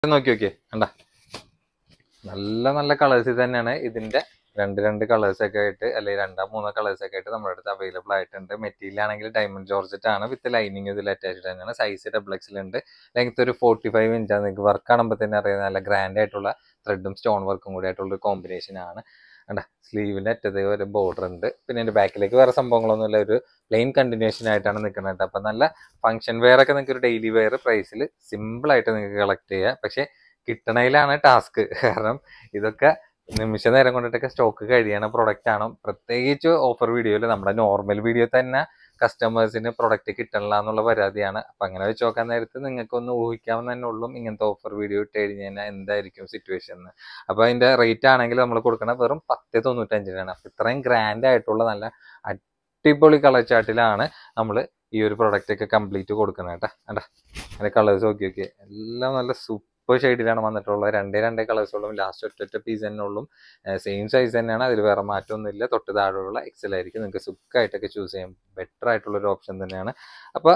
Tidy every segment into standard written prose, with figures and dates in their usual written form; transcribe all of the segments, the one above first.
നോക്കി നോക്കിയേ കണ്ട നല്ല നല്ല കളേഴ്സ് തന്നെയാണ്. ഇതിന്റെ രണ്ട് കളേഴ്സ് ഒക്കെ ആയിട്ട് അല്ലെങ്കിൽ രണ്ടോ മൂന്നോ കളേഴ്സ് ഒക്കെ ആയിട്ട് നമ്മുടെ അടുത്ത് അവൈലബിൾ ആയിട്ടുണ്ട്. മെറ്റീരിയൽ ആണെങ്കിൽ ഡയമണ്ട് ജോർജറ്റ് ആണ്, വിത്ത് ലൈനിങ് ഇതിൽ അറ്റാച്ച്ഡ് തന്നെയാണ്. സൈസ് XXL ഉണ്ട്. ലെങ്ത് ഒരു 45 ഇഞ്ചാണ്. നിങ്ങൾക്ക് വർക്ക് കാണുമ്പോൾ തന്നെ അറിയാം നല്ല ഗ്രാൻഡ് ആയിട്ടുള്ള ത്രെഡും സ്റ്റോൺ വർക്കും കൂടി ആയിട്ടുള്ള ഒരു കോമ്പിനേഷൻ ആണ്. കണ്ട സ്ലീവിന്റെ അറ്റത്ത് ഒരു ബോർഡർ ഉണ്ട്. പിന്നെ എൻ്റെ ബാക്കിലേക്ക് വേറെ സംഭവങ്ങളൊന്നുമില്ല, ഒരു പ്ലെയിൻ കണ്ടിന്യൂഷൻ ആയിട്ടാണ് നിൽക്കുന്നത്. അപ്പം നല്ല ഫംഗ്ഷൻ വെയർ ഒക്കെ നിങ്ങൾക്ക് ഒരു ഡെയിലി വെയർ പ്രൈസിൽ സിമ്പിൾ ആയിട്ട് നിങ്ങൾക്ക് കളക്ട് ചെയ്യാം. പക്ഷെ കിട്ടണയിലാണ് ടാസ്ക്. കാരണം ഇതൊക്കെ നിമിഷ നേരം കൊണ്ടിട്ടൊക്കെ സ്റ്റോക്ക് കഴിയണ പ്രൊഡക്റ്റ് ആണ്. പ്രത്യേകിച്ച് ഓഫർ വീഡിയോയിൽ നമ്മുടെ നോർമൽ വീഡിയോ തന്നെ കസ്റ്റമേഴ്സിന് പ്രൊഡക്റ്റ് കിട്ടണില്ല എന്നുള്ള പരാതിയാണ്. അപ്പൊ അങ്ങനെ വെച്ച് നോക്കാൻ നേരത്ത് നിങ്ങൾക്ക് ഒന്ന് ഊഹിക്കാവുന്ന തന്നെ ഉള്ളൂ ഇങ്ങനത്തെ ഓഫർ വീഡിയോ ഇട്ട് കഴിഞ്ഞ് കഴിഞ്ഞാൽ എന്തായിരിക്കും സിറ്റുവേഷൻ എന്ന്. അപ്പൊ അതിന്റെ റേറ്റ് ആണെങ്കിൽ നമ്മൾ കൊടുക്കണ വെറും 10.95 അപ്പൊ ഇത്രയും ഗ്രാൻഡ് ആയിട്ടുള്ള നല്ല അടിപൊളി കളർ ചാർട്ടിലാണ് നമ്മൾ ഈ ഒരു പ്രൊഡക്റ്റ് ഒക്കെ കംപ്ലീറ്റ് കൊടുക്കുന്നത് കേട്ടോ. കണ്ടാ അതിന്റെ കളേഴ്സ് നോക്കി നോക്കിയേ, എല്ലാം നല്ല സൂപ്പർ ഷെയ്ഡിലാണ് വന്നിട്ടുള്ളത്. രണ്ടേ കളേഴ്സുള്ളും, ലാസ്റ്റ് ഒറ്റ പീസ് തന്നെ ഉള്ളും. സെയിം സൈസ് തന്നെയാണ്, അതിൽ വേറെ മാറ്റമൊന്നുമില്ല. തൊട്ട് താഴെയുള്ള XL ആയിരിക്കും. നിങ്ങൾക്ക് സുഖമായിട്ടൊക്കെ ചൂസ് ചെയ്യാം. ബെറ്റർ ആയിട്ടുള്ള ഒരു ഓപ്ഷൻ തന്നെയാണ്. അപ്പൊ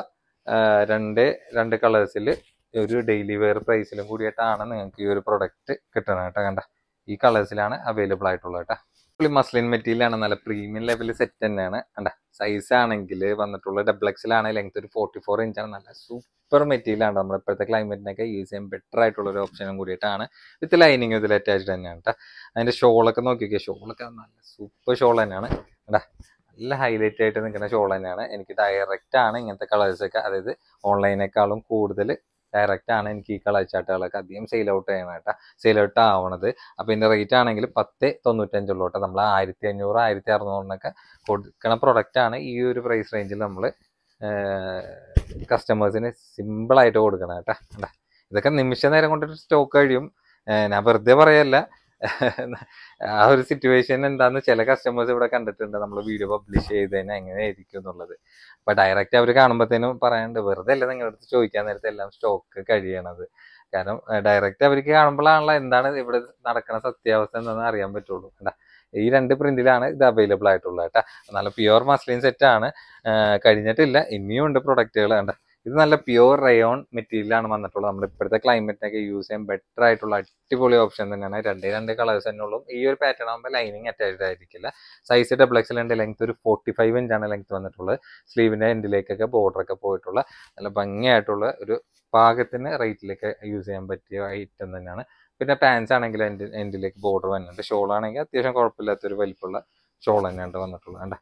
രണ്ട് കളേഴ്സിൽ ഒരു ഡെയിലി വെയർ പ്രൈസിലും കൂടിയിട്ടാണ് നിങ്ങൾക്ക് ഈ ഒരു പ്രൊഡക്റ്റ് കിട്ടുന്നത് കേട്ടോ. കണ്ട ഈ കളേഴ്സിലാണ് അവൈലബിൾ ആയിട്ടുള്ളത് കേട്ടോ. മസ്ലിൻ മെറ്റീരിയൽ ആണ്, നല്ല പ്രീമിയം ലെവൽ സെറ്റ് തന്നെയാണ്. കണ്ട സൈസ് ആണെങ്കിൽ വന്നിട്ടുള്ളത് XXL ആണ്. ലെങ്ത് ഒരു 44 ഇഞ്ചാണ്. നല്ല സൂപ്പർ മെറ്റീരിയൽ ആണ്. നമ്മുടെ ഇപ്പോഴത്തെ ക്ലൈമറ്റിനൊക്കെ യൂസ് ചെയ്യാൻ ബെറ്റർ ആയിട്ടുള്ള ഒരു ഓപ്ഷനും കൂടിയിട്ടാണ്. വിത്ത് ലൈനിങ് ഇതിൽ അറ്റാച്ച്ഡ് തന്നെയാണ് കേട്ടോ. അതിന്റെ ഷോളൊക്കെ നോക്കിയൊക്കെ, ഷോളൊക്കെ നല്ല സൂപ്പർ ഷോൾ തന്നെയാണ് കേട്ടാ. നല്ല ഹൈലൈറ്റ് ആയിട്ട് നിൽക്കുന്ന ഷോൾ തന്നെയാണ്. എനിക്ക് ഡയറക്റ്റ് ആണ് ഇങ്ങനത്തെ കളേഴ്സൊക്കെ, അതായത് ഓൺലൈനേക്കാളും കൂടുതൽ ഡയറക്റ്റ് ആണ് എനിക്ക് ഈ കളർ ചാർട്ടുകളൊക്കെ അധികം സെയിൽ ഔട്ട് ചെയ്യണം കേട്ടോ, സെയിൽ ഔട്ട് ആവണത്. അപ്പൊ ഇതിന്റെ റേറ്റ് ആണെങ്കിൽ 10.95 ഉള്ളൂ കേട്ടോ. നമ്മൾ 1500 1600 കൊടുക്കണ പ്രൊഡക്റ്റ് ആണ് ഈ ഒരു പ്രൈസ് റേഞ്ചിൽ നമ്മൾ കസ്റ്റമേഴ്സിന് സിമ്പിൾ ആയിട്ട് കൊടുക്കണം കേട്ടോ. ഇതൊക്കെ നിമിഷ നേരം കൊണ്ടൊരു സ്റ്റോക്ക് കഴിയും. ഞാൻ വെറുതെ പറയല്ല. ആ ഒരു സിറ്റുവേഷൻ എന്താന്ന് ചില കസ്റ്റമേഴ്സ് ഇവിടെ കണ്ടിട്ടുണ്ട്. നമ്മൾ വീഡിയോ പബ്ലിഷ് ചെയ്ത് കഴിഞ്ഞാൽ എങ്ങനെയായിരിക്കും എന്നുള്ളത്. അപ്പൊ ഡയറക്റ്റ് അവർ കാണുമ്പോഴത്തേനും പറയാണ്ട്, വെറുതെ അല്ല നിങ്ങളുടെ അടുത്ത് ചോദിക്കാൻ നേരത്തെ എല്ലാം സ്റ്റോക്ക് കഴിയണത്. കാരണം ഡയറക്റ്റ് അവർക്ക് കാണുമ്പോഴാണല്ലോ എന്താണ് ഇവിടെ നടക്കുന്ന സത്യാവസ്ഥ എന്താണെന്ന് അറിയാൻ പറ്റുള്ളൂ. ഈ രണ്ട് പ്രിന്റിലാണ് ഇത് അവൈലബിൾ ആയിട്ടുള്ളത് കേട്ടോ. നല്ല പ്യുവർ മസ്ലിൻ സെറ്റ് ആണ്. കഴിഞ്ഞിട്ടില്ല, ഇനിയും ഉണ്ട് പ്രൊഡക്റ്റുകൾ. കണ്ട ഇത് നല്ല പ്യുവർ റയോൺ മെറ്റീരിയലാണ് വന്നിട്ടുള്ളത്. നമ്മുടെ ഇപ്പോഴത്തെ ക്ലൈമറ്റിനൊക്കെ യൂസ് ചെയ്യാൻ ബെറ്റർ ആയിട്ടുള്ള അടിപൊളി ഓപ്ഷൻ തന്നെയാണ്. രണ്ട് കളേഴ്സ് തന്നെ ഉള്ളൂ. ഈ ഒരു പാറ്റേൺ ആകുമ്പോൾ ലൈനിങ് അറ്റാച്ച്ഡ് ആയിരിക്കില്ല. സൈസ് XXL ഉണ്ട്. ലെങ്ത് ഒരു 45 ഇഞ്ചാണ് ലെങ്ത് വന്നിട്ടുള്ളത്. സ്ലീവിന്റെ എൻഡിലേക്കൊക്കെ ബോർഡർ ഒക്കെ പോയിട്ടുള്ള നല്ല ഭംഗിയായിട്ടുള്ള ഒരു പാകത്തിന് റേറ്റിലേക്ക് യൂസ് ചെയ്യാൻ പറ്റിയ ഐറ്റം തന്നെയാണ്. പിന്നെ പാൻസ് ആണെങ്കിൽ എൻഡിലേക്ക് ബോർഡർ വന്നിട്ടുണ്ട്. ഷോൾ ആണെങ്കിൽ അത്യാവശ്യം കുഴപ്പമില്ലാത്തൊരു വലിപ്പമുള്ള ഷോൾ തന്നെയാണ് വന്നിട്ടുള്ളത്. കണ്ട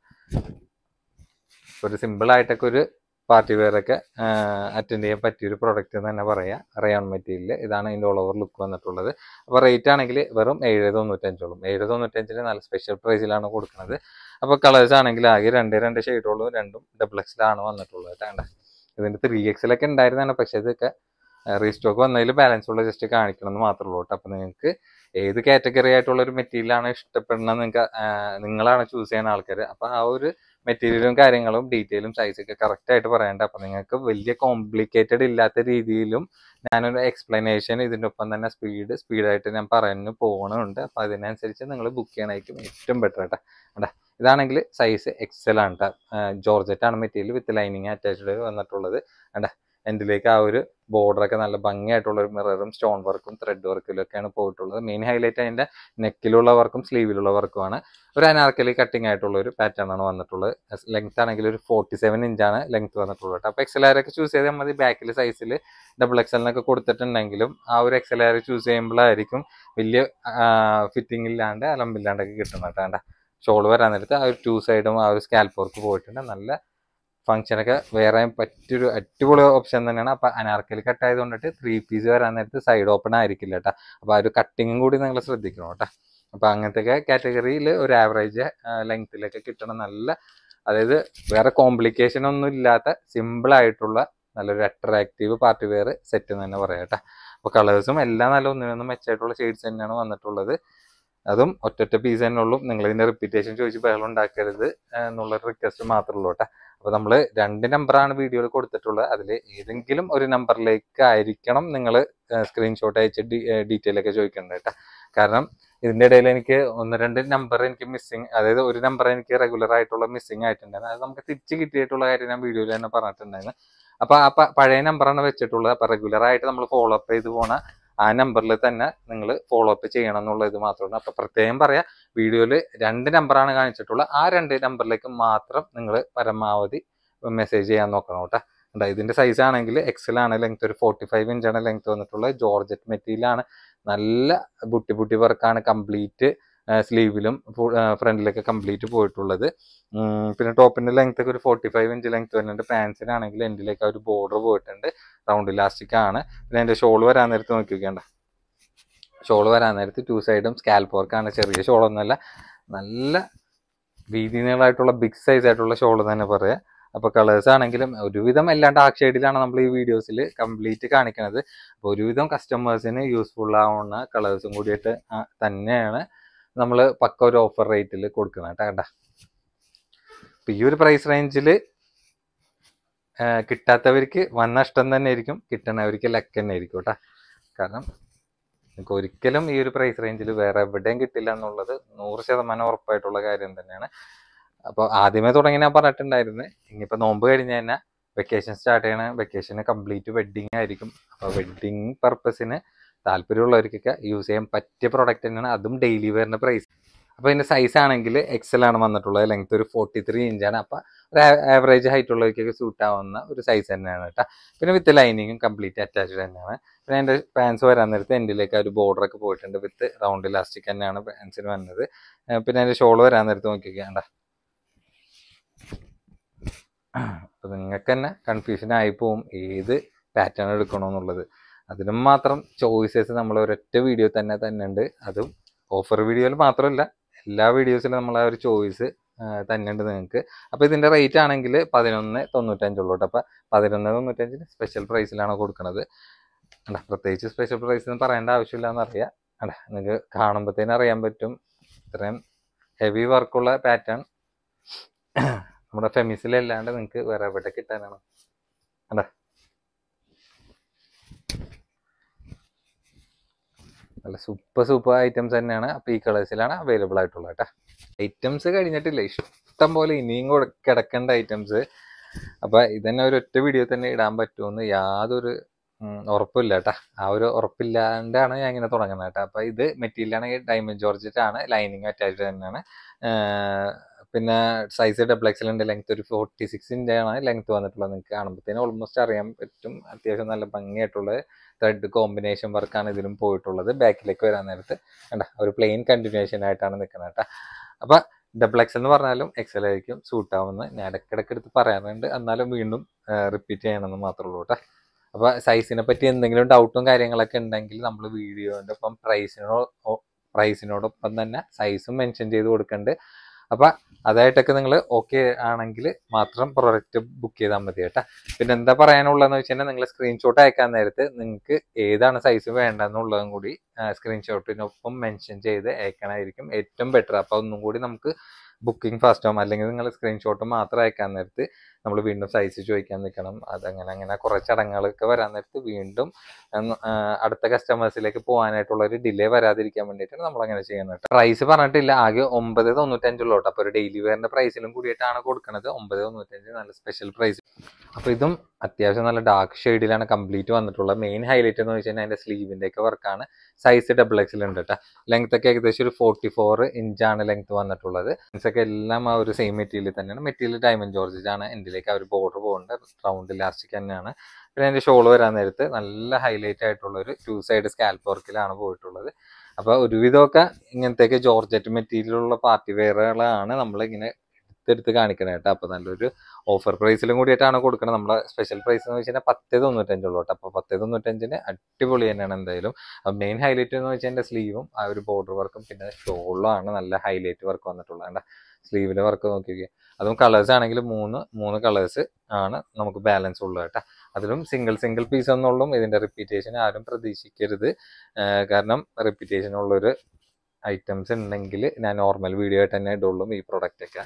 ഒരു സിമ്പിൾ ആയിട്ടൊക്കെ ഒരു പാർട്ടി വെയർ ഒക്കെ അറ്റൻഡ് ചെയ്യാൻ പറ്റിയൊരു പ്രൊഡക്റ്റ് എന്ന് തന്നെ പറയാം. റയോൺ മെറ്റീരിയൽ ഇതാണ് അതിൻ്റെ ഓൾ ഓവർ ലുക്ക് വന്നിട്ടുള്ളത്. അപ്പോൾ റേറ്റ് ആണെങ്കിൽ വെറും 7.95 ഉള്ളൂ. 7.95 നല്ല സ്പെഷ്യൽ പ്രൈസിലാണ് കൊടുക്കുന്നത്. അപ്പോൾ കളേഴ്സ് ആണെങ്കിൽ ആകെ രണ്ട് ഷെയ്ഡുള്ളൂ. രണ്ടും XXL ആണ് വന്നിട്ടുള്ളത് കേട്ടോ. ഇതിൻ്റെ 3XL ഒക്കെ ഉണ്ടായിരുന്നതാണ്. പക്ഷേ ഇതൊക്കെ റീസ്റ്റോക്ക് വന്നതിൽ ബാലൻസ് ഉള്ള ജസ്റ്റ് കാണിക്കണം എന്ന് മാത്രമേ ഉള്ളൂ കേട്ടോ. അപ്പോൾ നിങ്ങൾക്ക് ഏത് കാറ്റഗറി ആയിട്ടുള്ള ഒരു മെറ്റീരിയലാണ് ഇഷ്ടപ്പെടുന്നത് നിങ്ങളാണ് ചൂസ് ചെയ്യുന്ന ആൾക്കാർ. അപ്പോൾ ആ ഒരു മെറ്റീരിയലും കാര്യങ്ങളും ഡീറ്റെയിലും സൈസൊക്കെ കറക്റ്റ് ആയിട്ട് പറയണ്ട. അപ്പം നിങ്ങൾക്ക് വലിയ കോംപ്ലിക്കേറ്റഡ് ഇല്ലാത്ത രീതിയിലും ഞാനൊരു എക്സ്പ്ലനേഷൻ ഇതിൻ്റെ ഒപ്പം തന്നെ സ്പീഡായിട്ട് ഞാൻ പറഞ്ഞു പോകണമുണ്ട്. അപ്പം അതിനനുസരിച്ച് നിങ്ങൾ ബുക്ക് ചെയ്യണമായിരിക്കും ഏറ്റവും ബെറ്റർ കേട്ടോ. ഇതാണെങ്കിൽ സൈസ് XL ആണ് കേട്ടോ. ജോർജറ്റ് ആണ് മെറ്റീരിയൽ, വിത്ത് ലൈനിങ് അറ്റാച്ച്ഡ് വന്നിട്ടുള്ളത്. എൻഡിലേക്ക് ആ ഒരു ബോർഡറൊക്കെ നല്ല ഭംഗിയായിട്ടുള്ള ഒരു മിററും സ്റ്റോൺ വർക്കും ത്രെഡ് വർക്കിലൊക്കെയാണ് പോയിട്ടുള്ളത്. മെയിൻ ഹൈലൈറ്റ് അതിൻ്റെ നെക്കിലുള്ള വർക്കും സ്ലീവിലുള്ള വർക്കുമാണ്. ഒരു അനാർക്കലി കട്ടിങ് ആയിട്ടുള്ള ഒരു പാറ്റേൺ ആണ് വന്നിട്ടുള്ളത്. ലെങ്ത് ആണെങ്കിൽ ഒരു 47 ഇഞ്ചാണ് ലെങ്ത് വന്നിട്ടുള്ളത് കേട്ടോ. അപ്പോൾ XL ഒക്കെ ചൂസ് ചെയ്താൽ മതി. ബാക്കിൽ സൈസിൽ XXL കൊടുത്തിട്ടുണ്ടെങ്കിലും ആ ഒരു XL ചൂസ് ചെയ്യുമ്പോഴായിരിക്കും വലിയ ഫിറ്റിംഗ് ഇല്ലാണ്ട് അലമ്പില്ലാണ്ടൊക്കെ കിട്ടുന്നത് കേട്ടോ. ഷോൾ വരാൻ നേരത്ത് ആ ഒരു 2 സൈഡും ആ ഒരു സ്കാൽപ്പ് വർക്ക് പോയിട്ടുണ്ട്. നല്ല ഫംഗ്ഷനൊക്കെ വേറെ പറ്റിയൊരു അടിപൊളി ഓപ്ഷൻ തന്നെയാണ്. അപ്പം അനാർക്കലി കട്ട് ആയതുകൊണ്ടിട്ട് 3 പീസ് വരാൻ നേരത്ത് സൈഡ് ഓപ്പൺ ആയിരിക്കില്ല കേട്ടോ. അപ്പോൾ ആ ഒരു കട്ടിങ്ങും കൂടി നിങ്ങൾ ശ്രദ്ധിക്കണം കേട്ടോ. അപ്പോൾ അങ്ങനത്തെ കാറ്റഗറിയിൽ ഒരു ആവറേജ് ലെങ്ത്തിലൊക്കെ കിട്ടണം. നല്ല, അതായത് വേറെ കോംപ്ലിക്കേഷൻ ഒന്നും ഇല്ലാത്ത സിമ്പിൾ ആയിട്ടുള്ള നല്ലൊരു അട്രാക്റ്റീവ് പാർട്ടി വെയർ സെറ്റ് എന്ന് തന്നെ പറയാം കേട്ടോ. അപ്പോൾ കളേഴ്സും എല്ലാം നല്ല ഒന്നിനൊന്നും മെച്ചമായിട്ടുള്ള ഷെയ്ഡ്സ് തന്നെയാണ് വന്നിട്ടുള്ളത്. അതും ഒറ്റ പീസ് തന്നെ ഉള്ളൂ. നിങ്ങൾ ഇതിന്റെ റിപ്പീറ്റേഷൻ ചോദിച്ച് ബഹളം ഉണ്ടാക്കരുത് എന്നുള്ളൊരു റിക്വസ്റ്റ് മാത്രമേ ഉള്ളൂ കേട്ടോ. അപ്പൊ നമ്മൾ 2 നമ്പറാണ് വീഡിയോയിൽ കൊടുത്തിട്ടുള്ളത്. അതിൽ ഏതെങ്കിലും ഒരു നമ്പറിലേക്ക് ആയിരിക്കണം നിങ്ങൾ സ്ക്രീൻഷോട്ട് അയച്ച് ഡീറ്റെയിൽ ഒക്കെ ചോദിക്കേണ്ടത് കേട്ടോ. കാരണം ഇതിന്റെ ഇടയിൽ എനിക്ക് 1-2 നമ്പർ എനിക്ക് മിസ്സിങ്, അതായത് ഒരു നമ്പർ എനിക്ക് റെഗുലർ ആയിട്ടുള്ള മിസ്സിങ് ആയിട്ടുണ്ടായിരുന്നു. അത് നമുക്ക് തിരിച്ച് കിട്ടിയിട്ടുള്ള കാര്യം ഞാൻ വീഡിയോയിൽ തന്നെ പറഞ്ഞിട്ടുണ്ടായിരുന്നു. അപ്പൊ ആ പഴയ നമ്പറാണ് വെച്ചിട്ടുള്ളത്. അപ്പൊ റെഗുലർ ആയിട്ട് നമ്മൾ ഫോളോ അപ്പ് ചെയ്ത് പോണ ആ നമ്പറിൽ തന്നെ നിങ്ങൾ ഫോളോ അപ്പ് ചെയ്യണം എന്നുള്ള ഇത് മാത്രമാണ്. അപ്പോൾ പ്രത്യേകം പറയാം, വീഡിയോയിൽ 2 നമ്പറാണ് കാണിച്ചിട്ടുള്ളത്. ആ 2 നമ്പറിലേക്ക് മാത്രം നിങ്ങൾ പരമാവധി മെസ്സേജ് ചെയ്യാൻ നോക്കണം കേട്ടോ. ഇതിന്റെ സൈസ് ആണെങ്കിൽ എക്സൽ ആണ്, ലെങ്ത് ഒരു 45 ഇഞ്ചാണ് ലെങ്ത് വന്നിട്ടുള്ളത്. ജോർജറ്റ് മെറ്റീരിയലാണ്, നല്ല ബുട്ടി വർക്കാണ് കംപ്ലീറ്റ് സ്ലീവിലും ഫ്രണ്ടിലൊക്കെ കംപ്ലീറ്റ് പോയിട്ടുള്ളത്. പിന്നെ ടോപ്പിന്റെ ലെങ്ത് ഒക്കെ ഒരു 45 ഇഞ്ച് ലെങ്ത് വരുന്നുണ്ട്. പാൻസിനാണെങ്കിൽ എൻഡിലേക്ക് ഒരു ബോർഡർ പോയിട്ടുണ്ട്, റൗണ്ട് ഇലാസ്റ്റിക് ആണ്. പിന്നെ അതിന്റെ ഷോൾ വരാൻ നേരത്ത് നോക്കി വെക്കേണ്ട, ഷോൾ വരാൻ നേരത്ത് 2 സൈഡും സ്കാൽപ്പ് വർക്കാണ്. ചെറിയ ഷോളൊന്നുമല്ല, നല്ല വീതി നീളമായിട്ടുള്ള ബിഗ് സൈസ് ആയിട്ടുള്ള ഷോൾ തന്നെ പറയാം. അപ്പോൾ കളേഴ്സ് ആണെങ്കിലും ഒരുവിധം എല്ലാ ഡാർക്ക് ഷെയ്ഡിലാണ് നമ്മൾ ഈ വീഡിയോസിൽ കംപ്ലീറ്റ് കാണിക്കുന്നത്. അപ്പോൾ ഒരുവിധം കസ്റ്റമേഴ്സിന് യൂസ്ഫുൾ ആവുന്ന കളേഴ്സും കൂടിയിട്ട് തന്നെയാണ് നമ്മൾ പക്ക ഒരു ഓഫർ റേറ്റിൽ കൊടുക്കുന്നത് കേട്ടോ. അപ്പോൾ ഈ ഒരു പ്രൈസ് റേഞ്ചിൽ കിട്ടാത്തവർക്ക് വൻ നഷ്ടം തന്നെ ആയിരിക്കും, കിട്ടണവർക്ക് ലക്ക് തന്നെ ആയിരിക്കും കേട്ടോ. കാരണം നിങ്ങൾക്ക് ഒരിക്കലും ഈ ഒരു പ്രൈസ് റേഞ്ചിൽ വേറെ എവിടെയും കിട്ടില്ല എന്നുള്ളത് 100% ഉറപ്പായിട്ടുള്ള കാര്യം തന്നെയാണ്. അപ്പോൾ ആദ്യമേ തുടങ്ങി ഞാൻ പറഞ്ഞിട്ടുണ്ടായിരുന്നു, ഇനിയിപ്പോൾ നോമ്പ് കഴിഞ്ഞ് തന്നെ വെക്കേഷൻ സ്റ്റാർട്ട് ചെയ്യണ, വെക്കേഷന് കംപ്ലീറ്റ് വെഡ്ഡിങ് ആയിരിക്കും. അപ്പോൾ വെഡ്ഡിങ് പർപ്പസിന് താല്പര്യമുള്ളവർക്കൊക്കെ യൂസ് ചെയ്യാൻ പറ്റിയ പ്രൊഡക്റ്റ് തന്നെയാണ്, അതും ഡെയിലി വെയറിൻ്റെ പ്രൈസ്. അപ്പോൾ ഇതിൻ്റെ സൈസ് ആണെങ്കിൽ എക്സൽ ആണ് വന്നിട്ടുള്ളത്, ലെങ്ത് ഒരു 43 ഇഞ്ചാണ്. അപ്പോൾ ഒരു ആവറേജ് ഹൈറ്റ് ഉള്ളവർക്കൊക്കെ സൂട്ട് ആവുന്ന ഒരു സൈസ് തന്നെയാണ് കേട്ടോ. പിന്നെ വിത്ത് ലൈനിങ്ങും കംപ്ലീറ്റ് അറ്റാച്ച്ഡ് തന്നെയാണ്. പിന്നെ അതിൻ്റെ പാൻസ് വരാൻ നേരത്ത് എൻഡിലേക്ക് ഒരു ബോർഡറൊക്കെ പോയിട്ടുണ്ട്, വിത്ത് റൗണ്ട് ഇലാസ്റ്റിക് തന്നെയാണ് പാൻസിന് വന്നത്. പിന്നെ അതിൻ്റെ ഷോൾ വരാൻ നേരത്ത് നോക്കിക്കേണ്ട. അപ്പോൾ നിങ്ങൾക്ക് തന്നെ കൺഫ്യൂഷൻ ആയി പോവും ഏത് പാറ്റേൺ എടുക്കണമെന്നുള്ളത്. അതിനും മാത്രം ചോയ്സസ് നമ്മൾ ഒരൊറ്റ വീഡിയോ തന്നെ ഉണ്ട്. അതും ഓഫർ വീഡിയോയിൽ മാത്രമല്ല, എല്ലാ വീഡിയോസിലും നമ്മൾ ആ ഒരു ചോയ്സ് തന്നെ ഉണ്ട് നിങ്ങൾക്ക്. അപ്പോൾ ഇതിൻ്റെ റേറ്റ് ആണെങ്കിൽ 11.95 ഉള്ളൂ കേട്ടോ. അപ്പോൾ 11.95 സ്പെഷ്യൽ പ്രൈസിലാണ് കൊടുക്കുന്നത്. പ്രത്യേകിച്ച് സ്പെഷ്യൽ പ്രൈസ് എന്ന് പറയേണ്ട ആവശ്യമില്ല എന്നറിയാം. നിങ്ങൾക്ക് കാണുമ്പോഴത്തേനും അറിയാൻ പറ്റും, ഇത്രയും ഹെവി വർക്കുള്ള പാറ്റേൺ നമ്മുടെ ഫെമിസിലല്ലാണ്ട് നിങ്ങൾക്ക് വേറെ എവിടെ കിട്ടാനാണ്. നല്ല സൂപ്പർ ഐറ്റംസ് തന്നെയാണ്. അപ്പോൾ ഈ കളേഴ്സിലാണ് അവൈലബിൾ ആയിട്ടുള്ളത് കേട്ടോ. ഐറ്റംസ് കഴിഞ്ഞിട്ടില്ല, ഇഷ്ടം പോലെ ഇനിയും കിടക്കേണ്ട ഐറ്റംസ്. അപ്പോൾ ഇതന്നെ ഒരു ഒറ്റ വീഡിയോ തന്നെ ഇടാൻ പറ്റുമെന്ന് യാതൊരു ഉറപ്പില്ല കേട്ടോ. ആ ഒരു ഉറപ്പില്ലാണ്ടാണ് ഞാൻ ഇങ്ങനെ തുടങ്ങുന്നത് കേട്ടോ. അപ്പോൾ ഇത് മെറ്റീരിയൽ ആണെങ്കിൽ ഡയമണ്ട് ജോർജറ്റ് ആണ്, ലൈനിങ് അറ്റാച്ച്ഡ് തന്നെയാണ്. പിന്നെ സൈസ് ഡബിൾ എക്സൽ ഉണ്ട്, ലെങ്ത് ഒരു 46 ഇഞ്ചാണ് ലെങ്ത് വന്നിട്ടുള്ളത്. നിങ്ങൾക്ക് കാണുമ്പോഴത്തേനും ഓൾമോസ്റ്റ് അറിയാൻ പറ്റും, അത്യാവശ്യം നല്ല ഭംഗിയായിട്ടുള്ള ത്രെഡ് കോമ്പിനേഷൻ വർക്കാണ് ഇതിലും പോയിട്ടുള്ളത്. ബാക്കിലേക്ക് വരാൻ നേരത്ത് ഒരു പ്ലെയിൻ കണ്ടിന്യൂഷൻ ആയിട്ടാണ് നിൽക്കുന്നത് കേട്ടോ. അപ്പം ഡബിൾ എക്സൽ എന്ന് പറഞ്ഞാലും എക്സൽ ആയിരിക്കും സൂട്ട് ആവുമെന്ന് ഞാൻ ഇടയ്ക്കിടയ്ക്ക് എടുത്ത് പറയാറുണ്ട്, എന്നാലും വീണ്ടും റിപ്പീറ്റ് ചെയ്യണമെന്ന് മാത്രമേ ഉള്ളൂ കേട്ടോ. അപ്പോൾ സൈസിനെ പറ്റി എന്തെങ്കിലും ഡൗട്ടും കാര്യങ്ങളൊക്കെ ഉണ്ടെങ്കിൽ നമ്മൾ വീഡിയോൻ്റെ ഒപ്പം പ്രൈസിനോടൊപ്പം തന്നെ സൈസും മെൻഷൻ ചെയ്ത് കൊടുക്കുന്നുണ്ട്. അപ്പം അതായിട്ടൊക്കെ നിങ്ങൾ ഓക്കെ ആണെങ്കിൽ മാത്രം പ്രൊഡക്റ്റ് ബുക്ക് ചെയ്താൽ മതി കേട്ടോ. പിന്നെ എന്താ പറയാനുള്ളതെന്ന് വെച്ച് കഴിഞ്ഞാൽ നിങ്ങൾ സ്ക്രീൻഷോട്ട് അയക്കാൻ നേരത്ത് നിങ്ങൾക്ക് ഏതാണ് സൈസ് വേണ്ടതെന്നുള്ളതും കൂടി സ്ക്രീൻഷോട്ടിനൊപ്പം മെൻഷൻ ചെയ്ത് അയക്കണമായിരിക്കും ഏറ്റവും ബെറ്റർ. അപ്പോൾ ഒന്നും കൂടി നമുക്ക് ബുക്കിംഗ് ഫാസ്റ്റ് ആവും. അല്ലെങ്കിൽ നിങ്ങൾ സ്ക്രീൻഷോട്ട് മാത്രം അയക്കാൻ നേരത്ത് നമ്മൾ വീണ്ടും സൈസ് ചോദിക്കാൻ നിൽക്കണം. അങ്ങനെ കുറേ ചടങ്ങുകളൊക്കെ വരാൻ നേരത്ത് വീണ്ടും അടുത്ത കസ്റ്റമേഴ്സിലേക്ക് പോകാനായിട്ടുള്ള ഒരു ഡിലേ വരാതിരിക്കാൻ വേണ്ടിയിട്ടാണ് നമ്മൾ അങ്ങനെ ചെയ്യുന്നത്. പ്രൈസ് പറഞ്ഞിട്ടില്ല, ആകെ 9.95 ഉള്ളൂ കേട്ടോ. അപ്പോൾ ഒരു ഡെയിലി വെയറിന്റെ പ്രൈസിലും കൂടിയിട്ടാണ് കൊടുക്കുന്നത്, 9.95 നല്ല സ്പെഷ്യൽ പ്രൈസ്. അപ്പോൾ ഇതും അത്യാവശ്യം നല്ല ഡാർക്ക് ഷെയ്ഡിലാണ് കംപ്ലീറ്റ് വന്നിട്ടുള്ളത്. മെയിൻ ഹൈലൈറ്റ് എന്ന് വെച്ച് കഴിഞ്ഞാൽ അതിന്റെ സ്ലീവിന്റെ ഒക്കെ വർക്കാണ്. സൈസ് ഡബിൾ എക്സിൽ ഉണ്ട് കേട്ടോ. ലെങ്ത് ഒക്കെ ഏകദേശം ഒരു 44 ഇഞ്ചാണ് ലെങ്ത് വന്നിട്ടുള്ളത്. ഒക്കെ എല്ലാം ആ ഒരു സെയിം മെറ്റീരിയൽ തന്നെയാണ്. മെറ്റീരിയൽ ഡയമണ്ട് ജോർജറ്റ് ആണ്, എൻഡിലേക്ക് ആ ഒരു ബോർഡർ പോകുന്നുണ്ട്, റൗണ്ട് ഇലാസ്റ്റിക് തന്നെയാണ്. പിന്നെ അതിന്റെ ഷോൾ വരാൻ നേരത്ത് നല്ല ഹൈലൈറ്റ് ആയിട്ടുള്ള ഒരു 2 സൈഡ് സ്കാൽപ്പ് വർക്കിലാണ് പോയിട്ടുള്ളത്. അപ്പോൾ ഒരുവിധമൊക്കെ ഇങ്ങനത്തെയൊക്കെ ജോർജറ്റ് മെറ്റീരിയലുള്ള പാർട്ടി വെയറുകളാണ് നമ്മളിങ്ങനെ എടുത്ത് കാണിക്കണം കേട്ടോ. അപ്പോൾ നല്ലൊരു ഓഫർ പ്രൈസിലും കൂടിയിട്ടാണ് കൊടുക്കുന്നത്. നമ്മളെ സ്പെഷ്യൽ പ്രൈസ് എന്ന് വെച്ച് കഴിഞ്ഞാൽ 10.95 ഉള്ളൂ കേട്ടോ. അപ്പോൾ 10.95 അടിപൊളി തന്നെയാണ് എന്തായാലും. മെയിൻ ഹൈലൈറ്റ് എന്ന് വെച്ചാൽ എൻ്റെ സ്ലീവും ആ ഒരു ബോർഡർ വർക്കും പിന്നെ ഷോളിലാണ് നല്ല ഹൈലൈറ്റ് വർക്ക് വന്നിട്ടുള്ളത്. കേട്ടോ സ്ലീവിലെ വർക്ക് നോക്കിയൊക്കെ, അതും കളേഴ്സ് ആണെങ്കിൽ മൂന്ന് കളേഴ്സ് ആണ് നമുക്ക് ബാലൻസ് ഉള്ളത് കേട്ടോ. അതിലും സിംഗിൾ പീസ് എന്നുള്ളൂ. ഇതിൻ്റെ റിപ്പീറ്റേഷൻ ആരും പ്രതീക്ഷിക്കരുത്, കാരണം റിപ്പീറ്റേഷൻ ഉള്ളൊരു ഐറ്റംസ് ഉണ്ടെങ്കിൽ ഞാൻ നോർമൽ വീഡിയോ ആയിട്ട് തന്നെ ഇടുള്ളൂ ഈ പ്രൊഡക്റ്റൊക്കെ.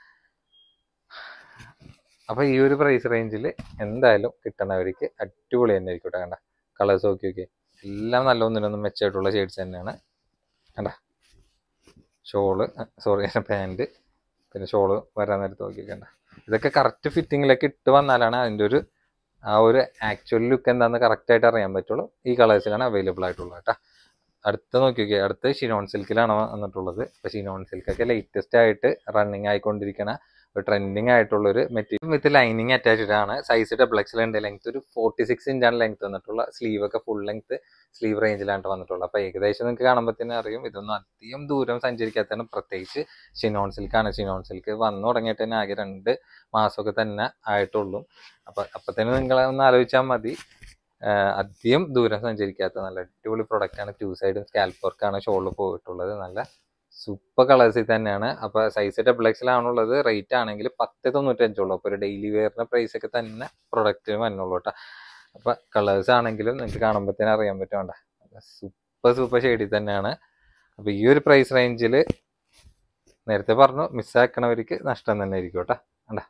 അപ്പോൾ ഈ ഒരു പ്രൈസ് റേഞ്ചിൽ എന്തായാലും കിട്ടണവർക്ക് അടിപൊളി തന്നെ ആയിരിക്കും. കണ്ട കളേഴ്സ് നോക്കി എല്ലാം നല്ല ഒന്നിനൊന്നും മെച്ചമായിട്ടുള്ള ഷെയ്ഡ്സ് തന്നെയാണ്. കണ്ട ഷോള് പാൻറ്, പിന്നെ ഷോള് വരാൻ നേരത്ത് നോക്കിക്കണ്ട. ഇതൊക്കെ കറക്റ്റ് ഫിറ്റിങ്ങിലേക്ക് ഇട്ട് വന്നാലാണ് അതിൻ്റെ ഒരു ആ ഒരു ആക്ച്വൽ ലുക്ക് എന്താണെന്ന് കറക്റ്റായിട്ട് അറിയാൻ പറ്റുള്ളൂ. ഈ കളേഴ്സിലാണ് അവൈലബിൾ ആയിട്ടുള്ളത് കേട്ടോ. അടുത്ത നോക്കിയൊക്കെ, അടുത്ത് ഷിനോൺ സിൽക്കിലാണ് വന്നിട്ടുള്ളത്. അപ്പോൾ ഷിനോൺ സിൽക്കൊക്കെ ലേറ്റസ്റ്റ് ആയിട്ട് റണ്ണിങ് ആയിക്കൊണ്ടിരിക്കുന്ന ഒരു ട്രെൻഡിങ് ആയിട്ടുള്ളൊരു മെറ്റീരിയൽ വിത്ത് ലൈനിങ് അറ്റാച്ച്ഡ് ആണ്. സൈസ് XXL ഉണ്ട്. ലെങ്ത് ഒരു 46 ഇഞ്ചാണ് ലെങ്ത് വന്നിട്ടുള്ള. സ്ലീവ് ഒക്കെ ഫുൾ ലെങ്ത് സ്ലീവ് റേഞ്ചിലാണ് വന്നിട്ടുള്ളത്. അപ്പോൾ ഏകദേശം നിങ്ങൾക്ക് കാണുമ്പോൾ തന്നെ അറിയും ഇതൊന്നും അധികം ദൂരം സഞ്ചരിക്കാത്തതാണ്. പ്രത്യേകിച്ച് ഷിനോൺ സിൽക്കാണ്. ഷിനോൺ സിൽക്ക് വന്നു തുടങ്ങിയിട്ട് തന്നെ ആകെ 2 മാസമൊക്കെ തന്നെ ആയിട്ടുള്ളൂ. അപ്പം തന്നെ നിങ്ങളെ ഒന്ന് ആലോചിച്ചാൽ മതി. അധികം ദൂരം സഞ്ചരിക്കാത്ത നല്ല അടിപൊളി പ്രൊഡക്റ്റാണ്. 2 സൈഡും സ്കാൽപ്പ് വർക്കാണ് ഷോളിൽ പോയിട്ടുള്ളത്. നല്ല സൂപ്പർ കളേഴ്സിൽ തന്നെയാണ്. അപ്പോൾ സൈസ് XXL ആണുള്ളത്. റേറ്റ് ആണെങ്കിൽ 10.95 ഉള്ളൂ. അപ്പോൾ ഒരു ഡെയിലി വെയറിൻ്റെ പ്രൈസ് ഒക്കെ തന്നെ പ്രൊഡക്റ്റിന് വന്നുള്ളൂ കേട്ടോ. അപ്പോൾ കളേഴ്സ് ആണെങ്കിലും നിങ്ങൾക്ക് കാണുമ്പോഴത്തേനും അറിയാൻ പറ്റും. സൂപ്പർ ഷെയ്ഡിൽ തന്നെയാണ്. അപ്പോൾ ഈ ഒരു പ്രൈസ് റേഞ്ചിൽ നേരത്തെ പറഞ്ഞു മിസ്സാക്കണവർക്ക് നഷ്ടം തന്നെ ആയിരിക്കും കേട്ടോ. കണ്ടാ,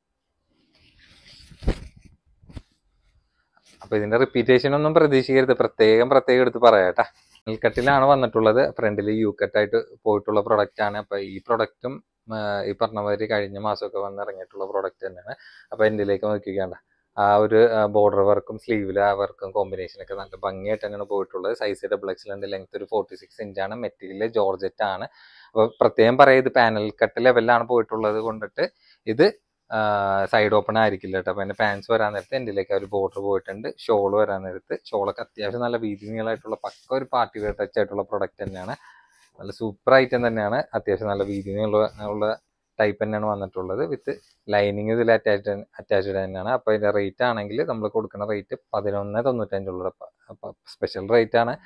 അപ്പോൾ ഇതിൻ്റെ റിപ്പീറ്റേഷൻ ഒന്നും പ്രതീക്ഷിക്കരുത്. പ്രത്യേകം എടുത്ത് പറയാം കേട്ടോ. കട്ടിലാണ് വന്നിട്ടുള്ളത്. ഫ്രണ്ടിൽ യു കട്ടായിട്ട് പോയിട്ടുള്ള പ്രൊഡക്റ്റാണ്. അപ്പോൾ ഈ പ്രൊഡക്റ്റും ഈ പറഞ്ഞ മാതിരി കഴിഞ്ഞ മാസമൊക്കെ വന്നിറങ്ങിയിട്ടുള്ള പ്രൊഡക്റ്റ് തന്നെയാണ്. അപ്പോൾ എൻ്റെലേക്ക് നോക്കിക്കേണ്ട ആ ഒരു ബോർഡർ വർക്കും സ്ലീവിൽ ആ വർക്കും കോമ്പിനേഷനൊക്കെ നല്ല ഭംഗിയായിട്ട് തന്നെയാണ് പോയിട്ടുള്ളത്. സൈസ് XXL ഉണ്ട്. ലെങ്ത് ഒരു 46 ഇഞ്ചാണ്. മെറ്റീരിയൽ ജോർജറ്റ് ആണ്. അപ്പോൾ പ്രത്യേകം പറയാം, ഇത് പാനൽ കട്ട് ലെവലിലാണ് പോയിട്ടുള്ളത് കൊണ്ടിട്ട് ഇത് സൈഡ് ഓപ്പൺ ആയിരിക്കില്ല കേട്ടോ. അപ്പോൾ എൻ്റെ പാൻസ് വരാൻ നേരത്ത് എൻ്റെലേക്ക് ഒരു ബോർഡർ പോയിട്ടുണ്ട്. ഷോള് വരാൻ നേരത്ത് ഷോളൊക്കെ അത്യാവശ്യം നല്ല വീതി നീളമായിട്ടുള്ള പക്ക ഒരു പാർട്ടി വെയർ ടച്ച് ആയിട്ടുള്ള പ്രൊഡക്റ്റ് തന്നെയാണ്. നല്ല സൂപ്പർ ഐറ്റം തന്നെയാണ്. അത്യാവശ്യം നല്ല വീതി നീളമുള്ള ടൈപ്പ് തന്നെയാണ് വന്നിട്ടുള്ളത്. വിത്ത് ലൈനിങ് ഇതിൽ അറ്റാച്ച്ഡ് തന്നെയാണ്. അപ്പോൾ ഇതിൻ്റെ റേറ്റ് ആണെങ്കിൽ നമ്മൾ കൊടുക്കുന്ന റേറ്റ് 11.95 ഉള്ളത്. അപ്പോൾ സ്പെഷ്യൽ റേറ്റ് ആണ്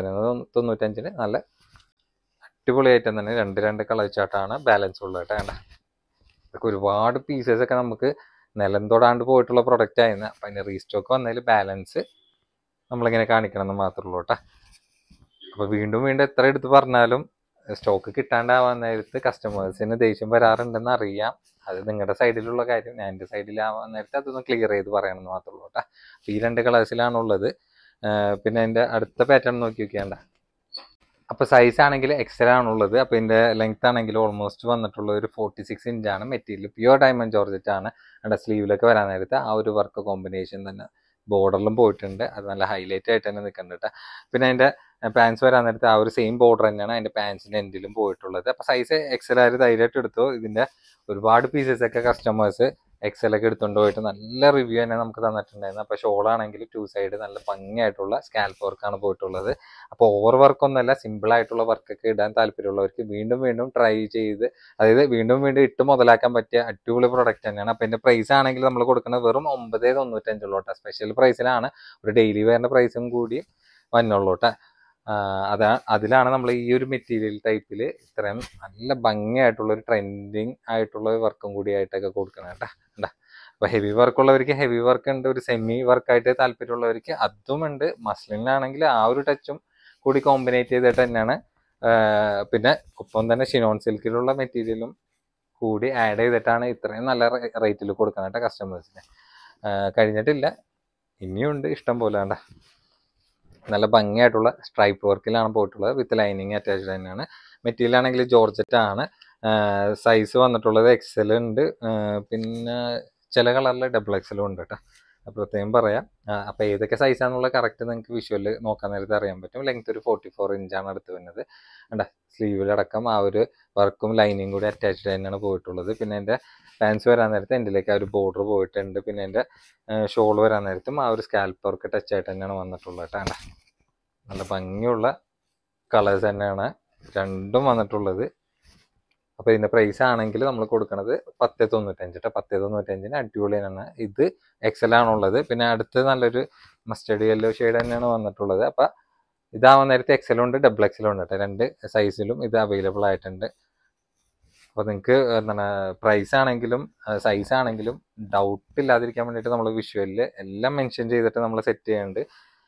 11.95. നല്ല അടിപൊളി ഐറ്റം തന്നെ. രണ്ട് കളർ ചാർട്ടാണ് ബാലൻസ് ഉള്ളത് കേട്ടോ. വേണ്ട ഇതൊക്കെ ഒരുപാട് പീസസ് ഒക്കെ നമുക്ക് നിലം തൊടാണ്ട് പോയിട്ടുള്ള പ്രൊഡക്റ്റ് ആയിരുന്നു. അപ്പം അതിന് റീസ്റ്റോക്ക് വന്നതിൽ ബാലൻസ് നമ്മളിങ്ങനെ കാണിക്കണം എന്ന് മാത്രമേ ഉള്ളൂ കേട്ടോ. അപ്പോൾ വീണ്ടും എത്ര എടുത്ത് പറഞ്ഞാലും സ്റ്റോക്ക് കിട്ടാണ്ടാവാൻ നേരത്ത് കസ്റ്റമേഴ്സിന് ദേഷ്യം വരാറുണ്ടെന്ന് അറിയാം. അത് നിങ്ങളുടെ സൈഡിലുള്ള കാര്യം. ഞാൻ എൻ്റെ സൈഡിലാവാൻ നേരത്തെ അതൊന്ന് ക്ലിയർ ചെയ്ത് പറയണമെന്ന് മാത്രമേ ഉള്ളൂ കേട്ടോ. അപ്പോൾ ഈ 2 കളേഴ്സിലാണുള്ളത്. പിന്നെ അതിൻ്റെ അടുത്ത പാറ്റേൺ നോക്കി നോക്കിയാണ്ട. അപ്പോൾ സൈസ് ആണെങ്കിൽ XL ആണുള്ളത്. അപ്പോൾ ഇതിൻ്റെ ലെങ്ത് ആണെങ്കിൽ ഓൾമോസ്റ്റ് വന്നിട്ടുള്ള ഒരു 46 ഇഞ്ചാണ്. മെറ്റീരിയൽ പ്യുവർ ഡയമണ്ട് ജോർജറ്റ് ആണ്. അവിടെ സ്ലീവിലൊക്കെ വരാൻ നേരത്തെ ആ ഒരു വർക്ക് കോമ്പിനേഷൻ തന്നെ ബോർഡറിലും പോയിട്ടുണ്ട്. അത് നല്ല ഹൈലൈറ്റ് ആയിട്ട് തന്നെ നിൽക്കുന്നുണ്ട്. പിന്നെ അതിൻ്റെ പാൻസ് വരാൻ നേരത്തെ ആ ഒരു സെയിം ബോർഡർ തന്നെയാണ് അതിൻ്റെ പാൻസിൻ്റെ എൻഡിലും പോയിട്ടുള്ളത്. അപ്പോൾ സൈസ് XL ആര് ധൈര്യമായിട്ട് എടുത്തു. ഇതിൻ്റെ ഒരുപാട് പീസസ് ഒക്കെ കസ്റ്റമേഴ്സ് XL ഒക്കെ എടുത്തുകൊണ്ട് പോയിട്ട് നല്ല റിവ്യൂ തന്നെ നമുക്ക് തന്നിട്ടുണ്ടായിരുന്നു. അപ്പോൾ ഷോളാണെങ്കിൽ 2 സൈഡ് നല്ല ഭംഗിയായിട്ടുള്ള സ്കാൽപ്പ് വർക്കാണ് പോയിട്ടുള്ളത്. അപ്പോൾ ഓവർ വർക്കൊന്നുമല്ല, സിമ്പിളായിട്ടുള്ള വർക്കൊക്കെ ഇടാൻ താല്പര്യമുള്ളവർക്ക് വീണ്ടും ട്രൈ ചെയ്ത്, അതായത് വീണ്ടും ഇട്ട് മുതലാക്കാൻ പറ്റിയ അടിപൊളി പ്രൊഡക്റ്റ് തന്നെയാണ്. അപ്പോൾ എൻ്റെ പ്രൈസ് ആണെങ്കിൽ നമ്മൾ കൊടുക്കുന്നത് വെറും 9.95 ഉള്ളൂ കേട്ടോ. സ്പെഷ്യൽ പ്രൈസിലാണ്. ഒരു ഡെയിലി വെയറിൻ്റെ പ്രൈസും കൂടി വന്നുള്ളൂ കേട്ടോ. അതിലാണ് നമ്മൾ ഈ ഒരു മെറ്റീരിയൽ ടൈപ്പിൽ ഇത്രയും നല്ല ഭംഗിയായിട്ടുള്ള ഒരു ട്രെൻഡിങ് ആയിട്ടുള്ള വർക്കും കൂടി ആയിട്ടൊക്കെ കൊടുക്കണം കേട്ടോ. അപ്പോൾ ഹെവി വർക്കുള്ളവർക്ക് ഹെവി വർക്ക് ഉണ്ട്. ഒരു സെമി വർക്കായിട്ട് താല്പര്യമുള്ളവർക്ക് അതും ഉണ്ട്. മസ്ലിനാണെങ്കിൽ ആ ഒരു ടച്ചും കൂടി കോമ്പിനേറ്റ് ചെയ്തിട്ട് തന്നെയാണ്. പിന്നെ ഒപ്പം തന്നെ ഷിനോൺ സിൽക്കിലുള്ള മെറ്റീരിയലും കൂടി ആഡ് ചെയ്തിട്ടാണ് ഇത്രയും നല്ല റേറ്റിൽ കൊടുക്കണം കേട്ടോ കസ്റ്റമേഴ്സിന്. കഴിഞ്ഞിട്ടില്ല, ഇനിയുണ്ട് ഇഷ്ടം പോലെ. വേണ്ട നല്ല ഭംഗിയായിട്ടുള്ള സ്ട്രൈപ്പ് വർക്കിലാണ് പോയിട്ടുള്ളത്. വിത്ത് ലൈനിങ് അറ്റാച്ച്ഡ് തന്നെയാണ്. മെറ്റീരിയൽ ആണെങ്കിൽ ജോർജറ്റ് ആണ്. സൈസ് വന്നിട്ടുള്ളത് XL ഉണ്ട്. പിന്നെ ചില കളറിൽ XXL ഉണ്ട് കേട്ടോ. പ്രത്യേകം പറയാം. അപ്പോൾ ഏതൊക്കെ സൈസാണെന്നുള്ള കറക്റ്റ് നിങ്ങൾക്ക് വിഷ്വൽ നോക്കാൻ നേരത്തെ അറിയാൻ പറ്റും. ലെങ്ത് ഒരു 44 ഇഞ്ചാണ് അടുത്ത് വരുന്നത്. കണ്ട സ്ലീവിലടക്കം ആ ഒരു വർക്കും ലൈനിങ് കൂടി അറ്റാച്ച്ഡ് തന്നെയാണ് പോയിട്ടുള്ളത്. പിന്നെ എൻ്റെ പാൻസ് വരാൻ നേരത്തെ എൻ്റെലേക്ക് ആ ഒരു ബോർഡർ പോയിട്ടുണ്ട്. പിന്നെ എൻ്റെ ഷോൾ വരാൻ നേരത്തും ആ ഒരു സ്കാൽപ്പ് വർക്ക് ടച്ച് ആയിട്ട് തന്നെയാണ് വന്നിട്ടുള്ളത് കേട്ടോ. നല്ല ഭംഗിയുള്ള കളേഴ്സ് തന്നെയാണ് രണ്ടും വന്നിട്ടുള്ളത്. അപ്പോൾ ഇതിൻ്റെ പ്രൈസ് ആണെങ്കിൽ നമ്മൾ കൊടുക്കുന്നത് 10.95 കേട്ടോ. 10.95 അടിപൊളി തന്നെയാണ്. ഇത് XL ആണുള്ളത്. പിന്നെ അടുത്ത് നല്ലൊരു മസ്റ്റേർഡ് യെല്ലോ ഷെയ്ഡ് തന്നെയാണ് വന്നിട്ടുള്ളത്. അപ്പോൾ ഇതാവാൻ നേരത്തെ XL ഉണ്ട്, XXL ഉണ്ട് കേട്ടോ. 2 സൈസിലും ഇത് അവൈലബിൾ ആയിട്ടുണ്ട്. അപ്പോൾ നിങ്ങൾക്ക് എന്താണ് പ്രൈസ് ആണെങ്കിലും സൈസ് ആണെങ്കിലും ഡൗട്ട് ഇല്ലാതിരിക്കാൻ വേണ്ടിയിട്ട് നമ്മൾ വിഷ്വലിൽ എല്ലാം മെൻഷൻ ചെയ്തിട്ട് നമ്മൾ സെറ്റ് ചെയ്യുന്നുണ്ട്.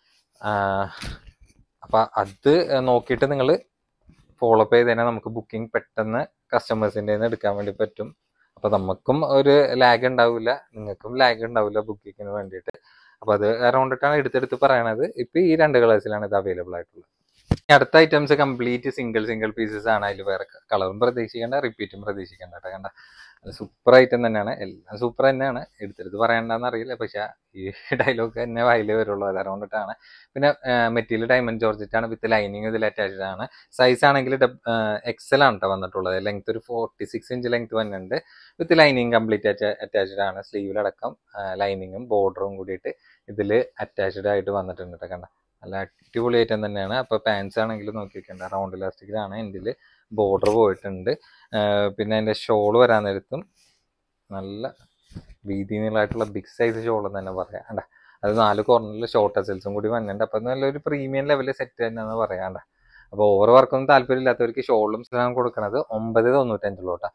അപ്പോൾ അത് നോക്കിയിട്ട് നിങ്ങൾ ഫോളോ അപ്പ് ചെയ്ത് തന്നെ നമുക്ക് ബുക്കിംഗ് പെട്ടെന്ന് കസ്റ്റമേഴ്സിൻ്റെ നിന്ന് എടുക്കാൻ വേണ്ടി പറ്റും. അപ്പോൾ നമുക്കും ഒരു ലാഗ് ഉണ്ടാവില്ല, നിങ്ങൾക്കും ലാഗ് ഉണ്ടാവില്ല ബുക്കിങ്ങിന് വേണ്ടിയിട്ട്. അപ്പോൾ അത് അറൗണ്ടിട്ടാണ് എടുത്തെടുത്ത് പറയണത്. ഇപ്പോൾ ഈ 2 കളേഴ്സിലാണ് ഇത് അവൈലബിൾ ആയിട്ടുള്ളത്. അടുത്ത ഐറ്റംസ് കംപ്ലീറ്റ് സിംഗിൾ പീസസ് ആണ്. അതിൽ വേറെ കളറും പ്രതീക്ഷിക്കേണ്ട, റിപ്പീറ്റും പ്രതീക്ഷിക്കേണ്ട കേട്ടോ. കണ്ട സൂപ്പർ ഐറ്റം തന്നെയാണ്, എല്ലാം സൂപ്പർ തന്നെയാണ്. എടുത്തെടുത്ത് പറയണ്ടെന്ന് അറിയില്ല, പക്ഷെ ഈ ഡയലോഗ് തന്നെ വായിലേ വരുള്ളൂ, അത് അതുകൊണ്ടിട്ടാണ്. പിന്നെ മെറ്റീരിയൽ ഡയമണ്ട് ജോർജറ്റ് ആണ്, വിത്ത് ലൈനിങ് ഇതിൽ അറ്റാച്ച്ഡ് ആണ്. സൈസ് ആണെങ്കിൽ എക്സൽ ആണ് കേട്ടോ വന്നിട്ടുള്ളത്. ലെങ്ത് ഒരു 46 ഇഞ്ച് ലെങ്ത് വന്നിട്ടുണ്ട്. വിത്ത് ലൈനിങ് കംപ്ലീറ്റ് അറ്റാച്ച്ഡ് ആണ്. സ്ലീവിലടക്കം ലൈനിങ്ങും ബോർഡറും കൂടിയിട്ട് ഇതിൽ അറ്റാച്ച്ഡ് ആയിട്ട് വന്നിട്ടുണ്ട് കേട്ടോ. കണ്ട നല്ല അടിപൊളി ഐറ്റം തന്നെയാണ്. അപ്പോൾ പാൻസ് ആണെങ്കിൽ നോക്കി വെക്കേണ്ട, റൗണ്ട് ഇലാസ്റ്റിക്കിലാണ്. ഇതിൽ ബോർഡർ പോയിട്ടുണ്ട്. പിന്നെ അതിൻ്റെ ഷോൾ വരാൻ നേരത്തും നല്ല വീതി നീളമായിട്ടുള്ള ബിഗ് സൈസ് ഷോൾ തന്നെ പറയാം. കണ്ട അത് 4 കോർണറിൽ ഷോർട്ട് എസൽസും കൂടി വന്നിട്ടുണ്ട്. അപ്പോൾ നല്ലൊരു പ്രീമിയം ലെവലിൽ സെറ്റ് തന്നെയാണെന്ന് പറയാണ്ട. അപ്പോൾ ഓവർ വർക്കൊന്നും താല്പര്യമില്ലാത്തവർക്ക് ഷോളും കൊടുക്കുന്നത് 9.95 കേട്ടോ.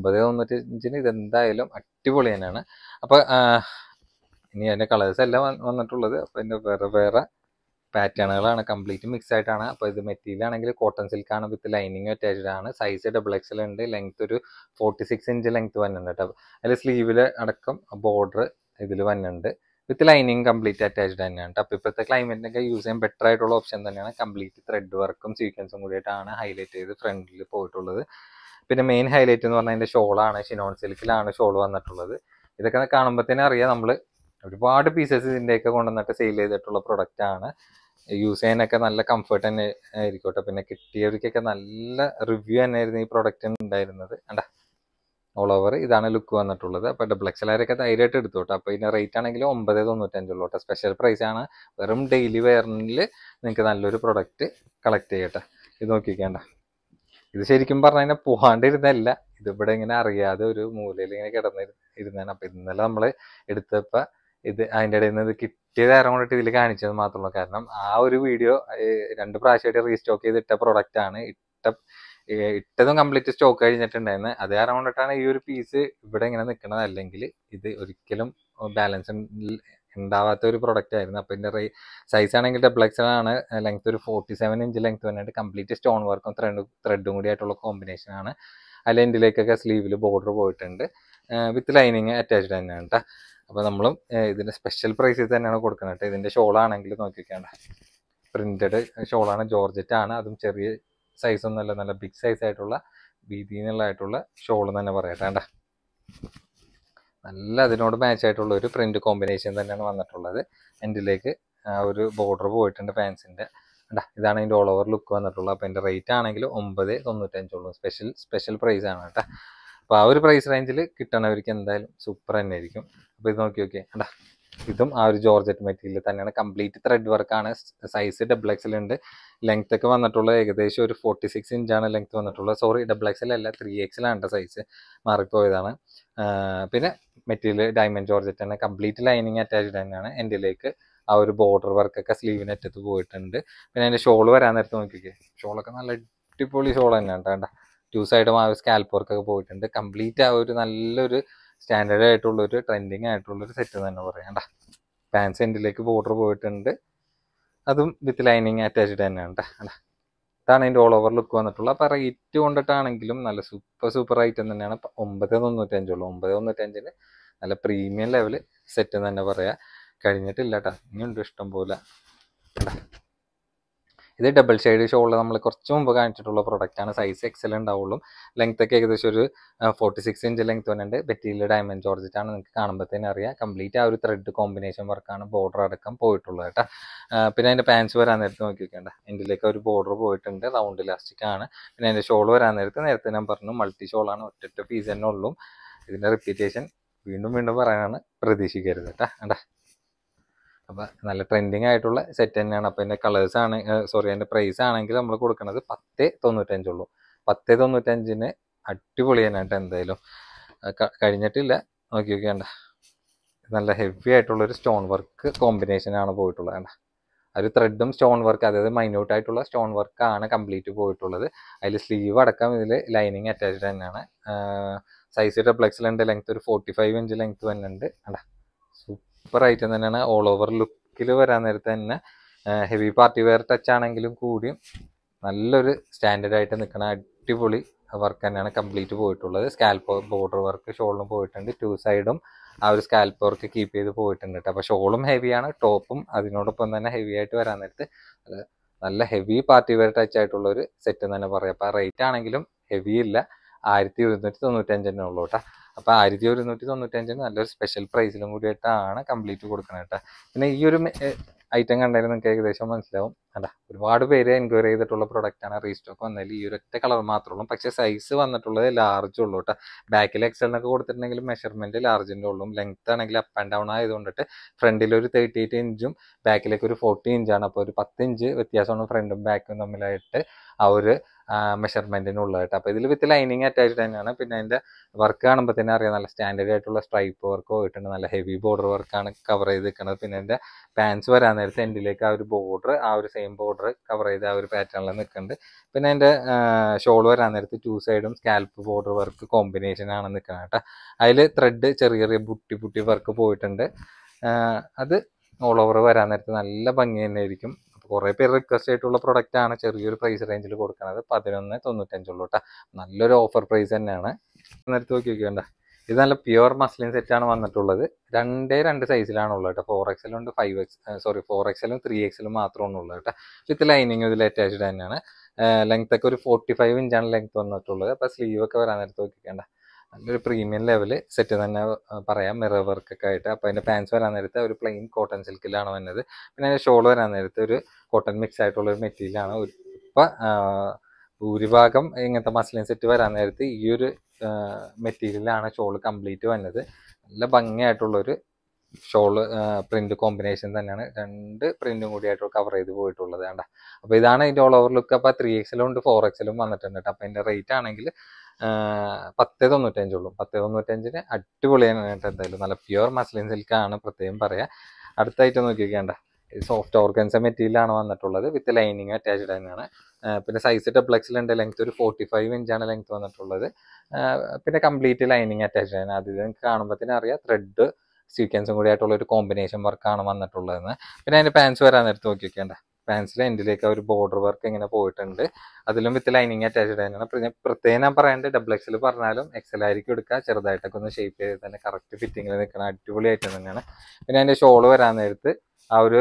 9.95 ഇതെന്തായാലും അടിപൊളി തന്നെയാണ്. അപ്പോൾ ഇനി അതിൻ്റെ കളേഴ്സ് എല്ലാം വന്നിട്ടുള്ളത്. അപ്പോൾ അതിൻ്റെ വേറെ പാറ്റേണുകളാണ്, കംപ്ലീറ്റ് മിക്സ് ആയിട്ടാണ്. അപ്പോൾ ഇത് മെറ്റീരിയൽ ആണെങ്കിൽ കോട്ടൺ സിൽക്കാണ്, വിത്ത് ലൈനിങ് അറ്റാച്ച്ഡ് ആണ്. സൈസ് XXL ഉണ്ട്. ലെങ്ത് ഒരു 46 ഇഞ്ച് ലെങ്ത് വന്നിട്ടുണ്ട് കേട്ടോ. അതിൽ സ്ലീവിൽ അടക്കം ബോർഡർ ഇതിൽ വന്നിട്ടുണ്ട്. വിത്ത് ലൈനിങ് കംപ്ലീറ്റ് അറ്റാച്ച്ഡ് തന്നെയാണ്. അപ്പോൾ ഇപ്പോഴത്തെ ക്ലൈമറ്റിനൊക്കെ യൂസ് ചെയ്യാൻ ബെറ്റർ ആയിട്ടുള്ള ഓപ്ഷൻ തന്നെയാണ്. കംപ്ലീറ്റ് ത്രെഡ് വർക്കും സീക്വൻസും കൂടിയിട്ടാണ് ഹൈലൈറ്റ് ചെയ്ത് ഫ്രണ്ടിൽ പോയിട്ടുള്ളത്. പിന്നെ മെയിൻ ഹൈലൈറ്റ് എന്ന് പറഞ്ഞാൽ അതിൻ്റെ ഷോളാണ്. ഷിനോൺ സിൽക്കിലാണ് ഷോൾ വന്നിട്ടുള്ളത്. ഇതൊക്കെ കാണുമ്പോഴത്തേനും അറിയാം, നമ്മൾ ഒരുപാട് പീസസ് ഇതിൻ്റെയൊക്കെ കൊണ്ടുവന്നിട്ട് സെയിൽ ചെയ്തിട്ടുള്ള പ്രൊഡക്റ്റ് ആണ്. യൂസ് ചെയ്യാനൊക്കെ നല്ല കംഫർട്ട് തന്നെ ആയിരിക്കട്ടെ. പിന്നെ കിട്ടിയവർക്കൊക്കെ നല്ല റിവ്യൂ തന്നെയായിരുന്നു ഈ പ്രൊഡക്റ്റിന് ഉണ്ടായിരുന്നത്. കണ്ട ഓൾ ഓവർ ഇതാണ് ലുക്ക് വന്നിട്ടുള്ളത്. അപ്പോൾ XXL ധൈര്യമായിട്ട് എടുത്തോട്ടെ. അപ്പോൾ ഇതിൻ്റെ റേറ്റ് ആണെങ്കിൽ 9.95 ഉള്ളൂ കേട്ടോ. സ്പെഷ്യൽ പ്രൈസ് ആണ്. വെറും ഡെയിലി വെയറിൽ നിങ്ങൾക്ക് നല്ലൊരു പ്രൊഡക്റ്റ് കളക്ട് ചെയ്യട്ടെ. ഇത് നോക്കിക്കേണ്ട, ഇത് ശരിക്കും പറഞ്ഞു കഴിഞ്ഞാൽ പോകാണ്ടിരുന്നല്ല, ഇതിവിടെ ഇങ്ങനെ അറിയാതെ ഒരു മൂലയിൽ ഇങ്ങനെ കിടന്നിരുന്നാണ്. അപ്പോൾ ഇന്നലെ നമ്മൾ എടുത്തപ്പോൾ ഇത് അതിൻ്റെ ഇടയിൽ നിന്ന് ഇത് കിട്ടിയത് കാരണം കൊണ്ടിട്ട് ഇതിൽ കാണിച്ചത് മാത്രമല്ല. കാരണം ആ ഒരു വീഡിയോ 2 പ്രാവശ്യമായിട്ട് റീസ്റ്റോക്ക് ചെയ്തിട്ട പ്രൊഡക്റ്റ് ആണ്. ഇട്ടതും കംപ്ലീറ്റ് സ്റ്റോക്ക് കഴിഞ്ഞിട്ടുണ്ടായിരുന്നു. അത് കാരണം കൊണ്ടിട്ടാണ് ഈ ഒരു പീസ് ഇവിടെ ഇങ്ങനെ നിൽക്കുന്നത്. അല്ലെങ്കിൽ ഇത് ഒരിക്കലും ബാലൻസ് ഉണ്ടാവാത്ത ഒരു പ്രൊഡക്റ്റ് ആയിരുന്നു. അപ്പോൾ ഇതിൻ്റെ സൈസ് ആണെങ്കിൽ XXL ആണ്. ലെങ്ത് ഒരു 47 ഇഞ്ച് ലെങ്ത് വന്നിട്ട് കംപ്ലീറ്റ് സ്റ്റോൺ വർക്കും ത്രെഡും കൂടി ആയിട്ടുള്ള കോമ്പിനേഷൻ ആണ്. അതിൽ എൻഡിലേക്കൊക്കെ സ്ലീവിൽ ബോർഡർ പോയിട്ടുണ്ട്. വിത്ത് ലൈനിങ് അറ്റാച്ച്ഡ് തന്നെയാണ് കേട്ടോ. അപ്പോൾ നമ്മളും ഇതിൻ്റെ സ്പെഷ്യൽ പ്രൈസിൽ തന്നെയാണ് കൊടുക്കുന്നത് കേട്ടോ. ഇതിൻ്റെ ഷോളാണെങ്കിൽ നോക്കിക്കേണ്ട, പ്രിന്റഡ് ഷോളാണ്, ജോർജറ്റ് ആണ്. അതും ചെറിയ സൈസൊന്നുമല്ല, നല്ല ബിഗ് സൈസ് ആയിട്ടുള്ള വീതിയിലുള്ളതായിട്ടുള്ള ഷോൾ തന്നെ പറയട്ടെ. വേണ്ട നല്ല അതിനോട് മാച്ച് ആയിട്ടുള്ള ഒരു പ്രിന്റ് കോമ്പിനേഷൻ തന്നെയാണ് വന്നിട്ടുള്ളത്. എൻഡിലേക്ക് ഒരു ബോർഡർ പോയിട്ടുണ്ട് പാൻസിൻ്റെ. ഇതാണ് ഇതിൻ്റെ ഓൾ ഓവർ ലുക്ക് വന്നിട്ടുള്ളത്. അപ്പോൾ എൻ്റെ റേറ്റ് ആണെങ്കിൽ 9.95 ഉള്ളൂ. സ്പെഷ്യൽ പ്രൈസ് ആണ് കേട്ടോ. അപ്പോൾ ആ ഒരു പ്രൈസ് റേഞ്ചിൽ കിട്ടണവർക്ക് എന്തായാലും സൂപ്പർ തന്നെ ആയിരിക്കും. അപ്പോൾ ഇത് നോക്കി ഇതും ആ ഒരു ജോർജറ്റ് മെറ്റീരിയൽ തന്നെയാണ്. കംപ്ലീറ്റ് ത്രെഡ് വർക്കാണ്. സൈസ് XXL ഉണ്ട്. ലെങ്ത് ഒക്കെ വന്നിട്ടുള്ളത് ഏകദേശം ഒരു 46 ഇഞ്ചാണ് ലെങ്ത് വന്നിട്ടുള്ളത്. സോറി, XXL അല്ല, 3XL ആണ് സൈസ്, മാറിപ്പോയതാണ്. പിന്നെ മെറ്റീരിയൽ ഡയമണ്ട് ജോർജറ്റ് തന്നെ, കംപ്ലീറ്റ് ലൈനിങ് അറ്റാച്ച്ഡ് തന്നെയാണ്. എൻഡിലേക്ക് ആ ഒരു ബോർഡർ വർക്കൊക്കെ സ്ലീവിന് അറ്റത്ത് പോയിട്ടുണ്ട്. പിന്നെ അതിൻ്റെ ഷോൾ വരാൻ നേരത്ത് നോക്കിക്കേ, ഷോളൊക്കെ നല്ല അടിപൊളി ഷോൾ തന്നെയാണ് കേട്ടോ. 2 സൈഡും ആ ഒരു സ്കാൽപ്പ് വർക്കൊക്കെ പോയിട്ടുണ്ട്. കംപ്ലീറ്റ് ആ ഒരു നല്ലൊരു സ്റ്റാൻഡേർഡ് ആയിട്ടുള്ളൊരു ട്രെൻഡിങ് ആയിട്ടുള്ളൊരു സെറ്റ് തന്നെ പറയണ്ട. പാൻസ് എൻഡിലേക്ക് ബോർഡർ പോയിട്ടുണ്ട്. അതും വിത്ത് ലൈനിങ് അറ്റാച്ച്ഡ് തന്നെയാണ് കേട്ടോ. ഇതാണ് അതിൻ്റെ ഓൾ ഓവർ ലുക്ക് വന്നിട്ടുള്ളത്. അപ്പോൾ റേറ്റ് കൊണ്ടിട്ടാണെങ്കിലും നല്ല സൂപ്പർ ഐറ്റം തന്നെയാണ്. 9.95 ഉള്ളൂ. 9.95 നല്ല പ്രീമിയം ലെവൽ സെറ്റ് തന്നെ പറയാം. കഴിഞ്ഞിട്ടില്ല കേട്ടോ, ഇനിയുണ്ട് ഇഷ്ടം പോലെ. ഇത് ഡബിൾ ഷെയ്ഡ് ഷോളിൽ നമ്മൾ കുറച്ച് മുമ്പ് കാണിച്ചിട്ടുള്ള പ്രൊഡക്റ്റാണ്. സൈസ് XL ഉണ്ടാവുള്ളൂ. ലെങ്ത് ഒക്കെ ഏകദേശം ഒരു 46 ഇഞ്ച് ലെങ്ത് വന്നിട്ടുണ്ട്. മെറ്റീരിയൽ ഡയമണ്ട് ജോർജറ്റ് ആണ്. നിങ്ങൾക്ക് കാണുമ്പോഴത്തേനും അറിയാം. കംപ്ലീറ്റ് ആ ഒരു ത്രെഡ് കോമ്പിനേഷൻ വർക്കാണ്, ബോർഡർ അടക്കം പോയിട്ടുള്ളത് കേട്ടോ. പിന്നെ അതിൻ്റെ പാൻസ് വരാൻ നേരത്ത് നോക്കി വെക്കേണ്ട, എൻഡിലേക്ക് ഒരു ബോർഡർ പോയിട്ടുണ്ട്. റൗണ്ട് ഇലാസ്റ്റിക് ആണ്. പിന്നെ അതിൻ്റെ ഷോൾ വരാൻ നേരത്തെ ഞാൻ പറഞ്ഞു മൾട്ടി ഷോളാണ്. ഒറ്റ പീസ് തന്നെ ഉള്ളൂ. ഇതിൻ്റെ റിപ്പീറ്റേഷൻ വീണ്ടും പറയാനാണ്, പ്രതീക്ഷിക്കരുത് കേട്ടോ. അപ്പോൾ നല്ല ട്രെൻഡിങ് ആയിട്ടുള്ള സെറ്റ് തന്നെയാണ്. അപ്പോൾ അതിൻ്റെ കളേഴ്സ് ആണ് അതിൻ്റെ പ്രൈസ് ആണെങ്കിൽ നമ്മൾ കൊടുക്കുന്നത് 10.95 ഉള്ളൂ. 10.95 അടിപൊളി തന്നെ കേട്ടോ. എന്തായാലും കഴിഞ്ഞിട്ടില്ല, നോക്കി നോക്കിയാണ്ട. നല്ല ഹെവി ആയിട്ടുള്ളൊരു സ്റ്റോൺ വർക്ക് കോമ്പിനേഷനാണ് പോയിട്ടുള്ളത്. വേണ്ട ഒരു ത്രെഡും സ്റ്റോൺ വർക്ക്, അതായത് മൈന്യൂട്ട് ആയിട്ടുള്ള സ്റ്റോൺ വർക്കാണ് കംപ്ലീറ്റ് പോയിട്ടുള്ളത്. അതിൽ സ്ലീവ് അടക്കം ഇതിൽ ലൈനിങ് അറ്റാച്ച്ഡ് തന്നെയാണ്. സൈസ് XXL ഉണ്ട്. ലെങ്ത് ഒരു 45 ഇഞ്ച് ലെങ്ത് വന്നിട്ടുണ്ട്. വേണ്ട സൂപ്പർ ഐറ്റം തന്നെയാണ്. ഓൾ ഓവർ ലുക്കിൽ വരാൻ നേരത്തെ തന്നെ ഹെവി പാർട്ടി വെയർ ടച്ച് ആണെങ്കിലും കൂടിയും നല്ലൊരു സ്റ്റാൻഡേർഡ് ആയിട്ട് നിൽക്കുന്ന അടിപൊളി വർക്ക് തന്നെയാണ് കംപ്ലീറ്റ് പോയിട്ടുള്ളത്. സ്കാൽപ്പ് ബോർഡർ വർക്ക് ഷോളിനും പോയിട്ടുണ്ട്. 2 സൈഡും ആ ഒരു സ്കാൽപ്പ് വർക്ക് കീപ്പ് ചെയ്ത് പോയിട്ടുണ്ട് കേട്ടോ. അപ്പോൾ ഷോളും ഹെവിയാണ്, ടോപ്പും അതിനോടൊപ്പം തന്നെ ഹെവി ആയിട്ട് വരാൻ നേരത്ത് നല്ല ഹെവി പാർട്ടി വെയർ ടച്ച് ആയിട്ടുള്ള ഒരു സെറ്റ് എന്ന് തന്നെ പറയാം. അപ്പോൾ റേറ്റ് ആണെങ്കിലും ഹെവി ഇല്ല, 1195 ഉള്ളൂ കേട്ടോ. അപ്പോൾ 1195 നല്ലൊരു സ്പെഷ്യൽ പ്രൈസിലും കൂടിയിട്ടാണ് കംപ്ലീറ്റ് കൊടുക്കുന്നത് കേട്ടോ. പിന്നെ ഈ ഒരു ഐറ്റം കണ്ടാലും നിങ്ങൾക്ക് ഏകദേശം മനസ്സിലാവും. കണ്ടാ ഒരുപാട് പേര് എൻക്വയറി ചെയ്തിട്ടുള്ള പ്രൊഡക്റ്റാണ്. റീസ്റ്റോക്ക് വന്നതിൽ ഈ ഒരൊറ്റ കളർ മാത്രമേ ഉള്ളൂ. പക്ഷേ സൈസ് വന്നിട്ടുള്ളത് ലാർജ് ഉള്ളൂ കേട്ടോ. ബാക്കിൽ എക്സലിനൊക്കെ കൊടുത്തിട്ടുണ്ടെങ്കിൽ മെഷർമെന്റ് ലാർജിൻ്റെ ഉള്ളൂ. ലെങ്ത് ആണെങ്കിൽ അപ്പ് ആൻഡ് ഡൗൺ ആയതുകൊണ്ടിട്ട് ഫ്രണ്ടിൽ ഒരു 38 ഇഞ്ചും ബാക്കിലേക്ക് ഒരു 40 ഇഞ്ചാണ്. അപ്പോൾ ഒരു 10 ഇഞ്ച് വ്യത്യാസമാണ് ഫ്രണ്ടും ബാക്കും തമ്മിലായിട്ട് ആ ഒരു മെഷർമെന്റിനുള്ളതായിട്ട്. അപ്പോൾ ഇതിൽ വിത്ത് ലൈനിങ് അറ്റാച്ച്ഡ് തന്നെയാണ്. പിന്നെ അതിൻ്റെ വർക്ക് കാണുമ്പോൾ തന്നെ അറിയാം, നല്ല സ്റ്റാൻഡേർഡ് ആയിട്ടുള്ള സ്ട്രൈപ്പ് വർക്ക് പോയിട്ടുണ്ട്. നല്ല ഹെവി ബോർഡർ വർക്കാണ് കവർ ചെയ്ത് നിൽക്കുന്നത്. പിന്നെ എൻ്റെ പാൻസ് വരാൻ നേരത്തെ എൻഡിലേക്ക് ആ ഒരു ബോർഡർ, ആ ഒരു സെയിം ബോർഡർ കവർ ചെയ്ത് ആ ഒരു പാറ്റേണിൽ നിൽക്കുന്നുണ്ട്. പിന്നെ എൻ്റെ ഷോൾ വരാൻ നേരത്ത് 2 സൈഡും സ്കാൽപ്പ് ബോർഡർ വർക്ക് കോമ്പിനേഷൻ ആണ് നിൽക്കുന്നത് കേട്ടോ. അതിൽ ത്രെഡ് ചെറിയ ചെറിയ ബുട്ടി വർക്ക് പോയിട്ടുണ്ട്. അത് ഓൾ ഓവർ വരാൻ നേരത്ത് നല്ല ഭംഗി തന്നെ ആയിരിക്കും. കുറേ പേര് റിക്വസ്റ്റ് ആയിട്ടുള്ള പ്രൊഡക്റ്റ് ആണ് ചെറിയൊരു പ്രൈസ് റേഞ്ചിൽ കൊടുക്കുന്നത്. 1195 ഉള്ളൂ കേട്ടോ. നല്ലൊരു ഓഫർ പ്രൈസ് തന്നെയാണ്. നേരത്തെ നോക്കി നോക്കിയോണ്ട, ഇത് നല്ല പ്യുവർ മസ്ലിൻ സെറ്റാണ് വന്നിട്ടുള്ളത്. 2 സൈസിലാണുള്ളത് കേട്ടോ. 4XL ഉണ്ട്, 4XL 3XL മാത്രമാണ് ഉള്ളത് കേട്ടോ. വിത്ത് ലൈനിങ് ഇതിൽ അറ്റാച്ച്ഡ് തന്നെയാണ്. ലെങ്ത് ഒക്കെ ഒരു 45 ഇഞ്ചാണ് ലെങ്ത് വന്നിട്ടുള്ളത്. അപ്പോൾ സ്ലീവ് ഒക്കെ വരാൻ നേരത്തെ നോക്കിക്കേണ്ട, നല്ലൊരു പ്രീമിയം ലെവൽ സെറ്റ് തന്നെ പറയാം, മിറർ വർക്ക് ഒക്കെ ആയിട്ട്. അപ്പോൾ അതിൻ്റെ പാൻസ് വരാൻ നേരത്തെ ഒരു പ്ലെയിൻ കോട്ടൺ സിൽക്കിലാണ് വന്നത്. പിന്നെ അതിൻ്റെ ഷോൾ വരാൻ നേരത്തെ ഒരു കോട്ടൺ മിക്സ് ആയിട്ടുള്ള ഒരു മെറ്റീരിയലാണ്. ഇപ്പം ഭൂരിഭാഗം ഇങ്ങനത്തെ മസ്ലിൻ സെറ്റ് വരാൻ നേരത്ത് ഈ ഒരു മെറ്റീരിയലാണ് ഷോള് കംപ്ലീറ്റ് വന്നത്. നല്ല ഭംഗിയായിട്ടുള്ളൊരു ഷോള് പ്രിന്റ് കോമ്പിനേഷൻ തന്നെയാണ്. 2 പ്രിന്റും കൂടിയായിട്ട് കവർ ചെയ്ത് പോയിട്ടുള്ളത് വേണ്ട. അപ്പോൾ ഇതാണ് ഇതിൻ്റെ ഓൾ ഓവർ ലുക്ക്. അപ്പോൾ 3XL ഉണ്ട്, 4XL വന്നിട്ടുണ്ട് കേട്ടോ. അപ്പോൾ അതിൻ്റെ റേറ്റ് ആണെങ്കിൽ 1095 ഉള്ളൂ. 1095 അടിപൊളിയാണ് കേട്ടോ. എന്തായാലും നല്ല പ്യുവർ മസ്ലിൻ സിൽക്കാണ് പ്രത്യേകം പറയാം. അടുത്തായിട്ട് നോക്കിക്കേണ്ട, സോഫ്റ്റ് ഓർഗൻസ മെറ്റീരിയലാണ് വന്നിട്ടുള്ളത്. വിത്ത് ലൈനിങ് അറ്റാച്ച്ഡ് തന്നെയാണ്. പിന്നെ സൈസ് XL ഉണ്ട്. ലെങ്ത് ഒരു 45 ഇഞ്ചാണ് ലെങ്ത് വന്നിട്ടുള്ളത്. പിന്നെ കംപ്ലീറ്റ് ലൈനിങ് അറ്റാച്ച്ഡ് ആണ്. അത് നിങ്ങൾക്ക് കാണുമ്പോൾ തന്നെ അറിയാം, ത്രെഡ് സീക്വൻസും കൂടി ആയിട്ടുള്ള ഒരു കോമ്പിനേഷൻ വർക്കാണ് വന്നിട്ടുള്ളതെന്ന്. പിന്നെ അതിൻ്റെ പാൻസ് വരാൻ നേരത്ത് നോക്കി വെക്കേണ്ട, പാൻസിലെ എൻഡിലേക്ക് ഒരു ബോർഡർ വർക്ക് ഇങ്ങനെ പോയിട്ടുണ്ട്. അതിലും വിത്ത് ലൈനിങ് അറ്റാച്ച്ഡ് തന്നെയാണ്. പ്രത്യേകം ഞാൻ പറയാണ്ട്, XL പറഞ്ഞാലും XL ആയിരിക്കും എടുക്കുക. ചെറുതായിട്ടൊക്കെ ഒന്ന് ഷേപ്പ് ചെയ്ത് തന്നെ കറക്റ്റ് ഫിറ്റിങ്ങിൽ നിൽക്കണം. അടിപൊളി ഐറ്റം തന്നെയാണ്. പിന്നെ അതിൻ്റെ ഷോള് വരാൻ നേരത്ത് ആ ഒരു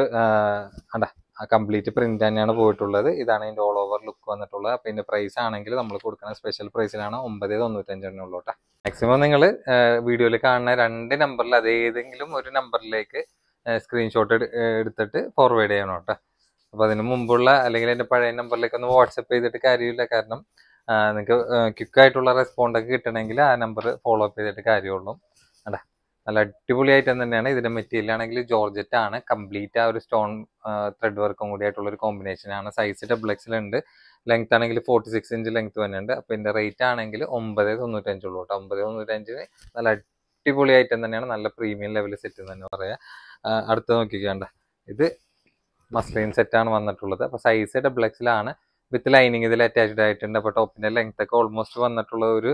കംപ്ലീറ്റ് പ്രിന്റ് തന്നെയാണ് പോയിട്ടുള്ളത്. ഇതാണ് ഇതിൻ്റെ ഓൾ ഓവർ ലുക്ക് വന്നിട്ടുള്ളത്. അപ്പോൾ ഇതിൻ്റെ പ്രൈസ് ആണെങ്കിൽ നമ്മൾ കൊടുക്കുന്ന സ്പെഷ്യൽ പ്രൈസിലാണ് 995 ഉള്ളൂ കേട്ടോ. മാക്സിമം നിങ്ങൾ വീഡിയോയിൽ കാണുന്ന 2 നമ്പറിൽ അതേതെങ്കിലും ഒരു നമ്പറിലേക്ക് സ്ക്രീൻഷോട്ട് എടുത്തിട്ട് ഫോർവേഡ് ചെയ്യണം കേട്ടോ. അപ്പോൾ അതിന് മുമ്പുള്ള അല്ലെങ്കിൽ എൻ്റെ പഴയ നമ്പറിലേക്ക് ഒന്ന് വാട്സപ്പ് ചെയ്തിട്ട് കാര്യമില്ല. കാരണം നിങ്ങൾക്ക് ക്വിക്കായിട്ടുള്ള റെസ്പോണ്ടൊക്കെ കിട്ടണമെങ്കിൽ ആ നമ്പർ ഫോളോ അപ്പ് ചെയ്തിട്ട് കാര്യമുള്ളൂ. അല്ലേ, നല്ല അടിപൊളി ഐറ്റം തന്നെയാണ്. ഇതിൻ്റെ മെറ്റീരിയൽ ആണെങ്കിൽ ജോർജറ്റ് ആണ്. കംപ്ലീറ്റ് ആ ഒരു സ്റ്റോൺ ത്രെഡ് വർക്കും കൂടി ആയിട്ടുള്ള ഒരു കോമ്പിനേഷനാണ്. സൈസ് XL ഉണ്ട്. ലെങ്ത് ആണെങ്കിൽ 46 ഇഞ്ച് ലെങ്ത് തന്നെയുണ്ട്. അപ്പോൾ ഇതിൻ്റെ റേറ്റ് ആണെങ്കിൽ 995 ഉള്ളൂ കേട്ടോ. 995 നല്ല അടിപൊളി ഐറ്റം തന്നെയാണ്. നല്ല പ്രീമിയം ലെവൽ സെറ്റ് തന്നെ പറയാം. അടുത്ത് നോക്കിക്കേണ്ട, ഇത് മസ്ലിൻ സെറ്റാണ് വന്നിട്ടുള്ളത്. അപ്പോൾ സൈസ് XL ആണ്. വിത്ത് ലൈനിങ് ഇതിൽ അറ്റാച്ച്ഡ് ആയിട്ടുണ്ട്. അപ്പോൾ ടോപ്പിൻ്റെ ലെങ്ത് ഒക്കെ ഓൾമോസ്റ്റ് വന്നിട്ടുള്ള ഒരു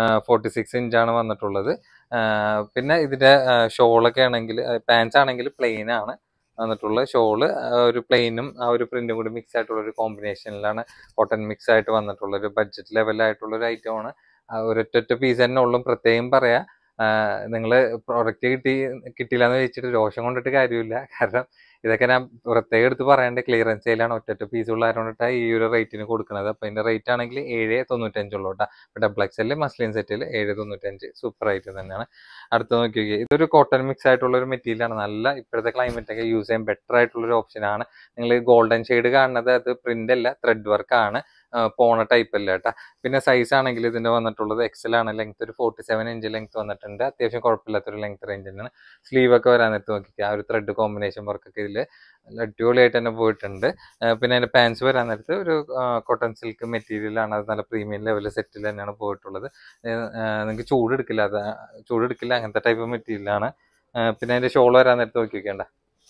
46 ഇഞ്ചാണ് വന്നിട്ടുള്ളത്. പിന്നെ ഇതിൻ്റെ ഷോളൊക്കെ ആണെങ്കിൽ, പാൻസ് ആണെങ്കിൽ പ്ലെയിൻ ആണ് വന്നിട്ടുള്ളത്. ഷോള് ഒരു പ്ലെയിനും ആ ഒരു പ്രിന്റും കൂടി മിക്സ് ആയിട്ടുള്ള ഒരു കോമ്പിനേഷനിലാണ് കോട്ടൺ മിക്സ് ആയിട്ട് വന്നിട്ടുള്ള ഒരു ബഡ്ജറ്റ് ലെവലായിട്ടുള്ള ഒരു ഐറ്റമാണ്. ഒരൊറ്റ പീസ് തന്നെ ഉള്ളൂ. പ്രത്യേകം പറയാം, നിങ്ങൾ പ്രോഡക്റ്റ് കിട്ടിയില്ല എന്ന് വെച്ചിട്ട് രോഷം കൊണ്ടിട്ട് കാര്യമില്ല. കാരണം ഇതൊക്കെ ഞാൻ പ്രത്യേകം എടുത്ത് പറയേണ്ട, ക്ലിയറൻസ് സെയിലാണ്. ഒറ്റ പീസ് ഉള്ളതുകൊണ്ടിട്ടാണ് ഈ ഒരു റേറ്റിന് കൊടുക്കുന്നത്. അപ്പോൾ ഇതിൻ്റെ റേറ്റ് ആണെങ്കിൽ 795 ഉള്ളൂ കേട്ടോ. അപ്പോൾ XL മസ്ലിൻ സെറ്റിൽ 795 സൂപ്പർ ആയിട്ട് തന്നെയാണ്. അടുത്ത് നോക്കി നോക്കിയാൽ ഇതൊരു കോട്ടൺ മിക്സ് ആയിട്ടുള്ള ഒരു മെറ്റീരിയലാണ്. നല്ല ഇപ്പോഴത്തെ ക്ലൈമറ്റൊക്കെ യൂസ് ചെയ്യാൻ ബെറ്റർ ആയിട്ടുള്ളൊരു ഓപ്ഷനാണ്. നിങ്ങൾ ഗോൾഡൻ ഷെയ്ഡ് കാണുന്നത് അത് പ്രിന്റ് അല്ല, ത്രെഡ് വർക്കാണ്. പോണ ടൈപ്പ് അല്ല കേട്ടോ. പിന്നെ സൈസ് ആണെങ്കിൽ ഇതിൻ്റെ വന്നിട്ടുള്ളത് XL ആണ്. ലെങ്ത് ഒരു 47 ഇഞ്ച് ലെങ്ത് വന്നിട്ടുണ്ട്. അത്യാവശ്യം കുഴപ്പമില്ലാത്തൊരു ലെങ്ത് റേഞ്ച് തന്നെയാണ്. സ്ലീവ് ഒക്കെ വരാൻ നേരത്ത് നോക്കിക്കുക, ആ ഒരു ത്രെഡ് കോമ്പിനേഷൻ വർക്കൊക്കെ ഇതിൽ അടിപൊളിയായിട്ട് തന്നെ പോയിട്ടുണ്ട്. പിന്നെ അതിൻ്റെ പാൻസ് വരാൻ നേരത്ത് ഒരു കോട്ടൺ സിൽക്ക് മെറ്റീരിയലാണ്. അത് നല്ല പ്രീമിയം ലെവൽ സെറ്റിൽ തന്നെയാണ് പോയിട്ടുള്ളത്. നിങ്ങൾക്ക് ചൂടെടുക്കില്ല അങ്ങനത്തെ ടൈപ്പ് മെറ്റീരിയലാണ്. പിന്നെ അതിൻ്റെ ഷോൾ വരാൻ നേരത്ത് നോക്കി വെക്കേണ്ട,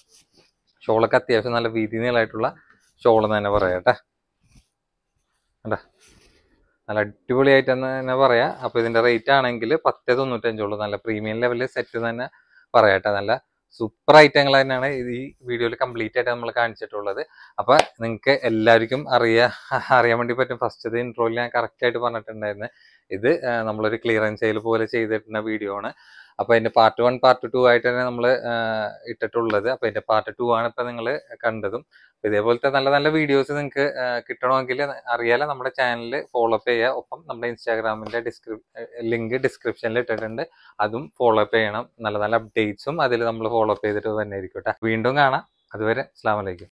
ഷോളൊക്കെ അത്യാവശ്യം നല്ല വീതി നീളമായിട്ടുള്ള ഷോളെന്ന് തന്നെ പറയാം കേട്ടോ. കണ്ടാ, നല്ല അടിപൊളിയായിട്ട് തന്നെ പറയാം. അപ്പോൾ ഇതിൻ്റെ റേറ്റ് ആണെങ്കിൽ 1095 ഉള്ളൂ. നല്ല പ്രീമിയം ലെവലിൽ സെറ്റ് തന്നെ പറയാം കേട്ടോ. നല്ല സൂപ്പർ ഐറ്റങ്ങൾ തന്നെയാണ് ഈ വീഡിയോയിൽ കംപ്ലീറ്റ് ആയിട്ട് നമ്മൾ കാണിച്ചിട്ടുള്ളത്. അപ്പോൾ നിങ്ങൾക്ക് എല്ലാവർക്കും അറിയാൻ വേണ്ടി പറ്റും. ഫസ്റ്റത്തെ ഇൻട്രോയിൽ ഞാൻ കറക്റ്റായിട്ട് പറഞ്ഞിട്ടുണ്ടായിരുന്നു, ഇത് നമ്മളൊരു ക്ലിയറൻസ് സെയിൽ പോലെ ചെയ്തിട്ടുള്ള വീഡിയോ ആണ്. അപ്പൊ അതിന്റെ പാർട്ട് 1 പാർട്ട് 2 ആയിട്ട് തന്നെ നമ്മൾ ഇട്ടിട്ടുള്ളത്. അപ്പൊ അതിന്റെ പാർട്ട് 2 ആണ് ഇപ്പൊ നിങ്ങൾ കണ്ടതും. ഇതേപോലത്തെ നല്ല നല്ല വീഡിയോസ് നിങ്ങൾക്ക് കിട്ടണമെങ്കിൽ അറിയാലോ, നമ്മുടെ ചാനൽ ഫോളോ അപ്പ് ചെയ്യുക. ഒപ്പം നമ്മുടെ ഇൻസ്റ്റാഗ്രാമിന്റെ ലിങ്ക് ഡിസ്ക്രിപ്ഷനിൽ ഇട്ടിട്ടുണ്ട്, അതും ഫോളോ അപ്പ് ചെയ്യണം. നല്ല നല്ല അപ്ഡേറ്റ്സും അതിൽ നമ്മൾ ഫോളോ അപ്പ് ചെയ്തിട്ട് തന്നെ ആയിരിക്കും കേട്ടോ. വീണ്ടും കാണാം. അതുവരെ അസ്സലാമു അലൈക്കും.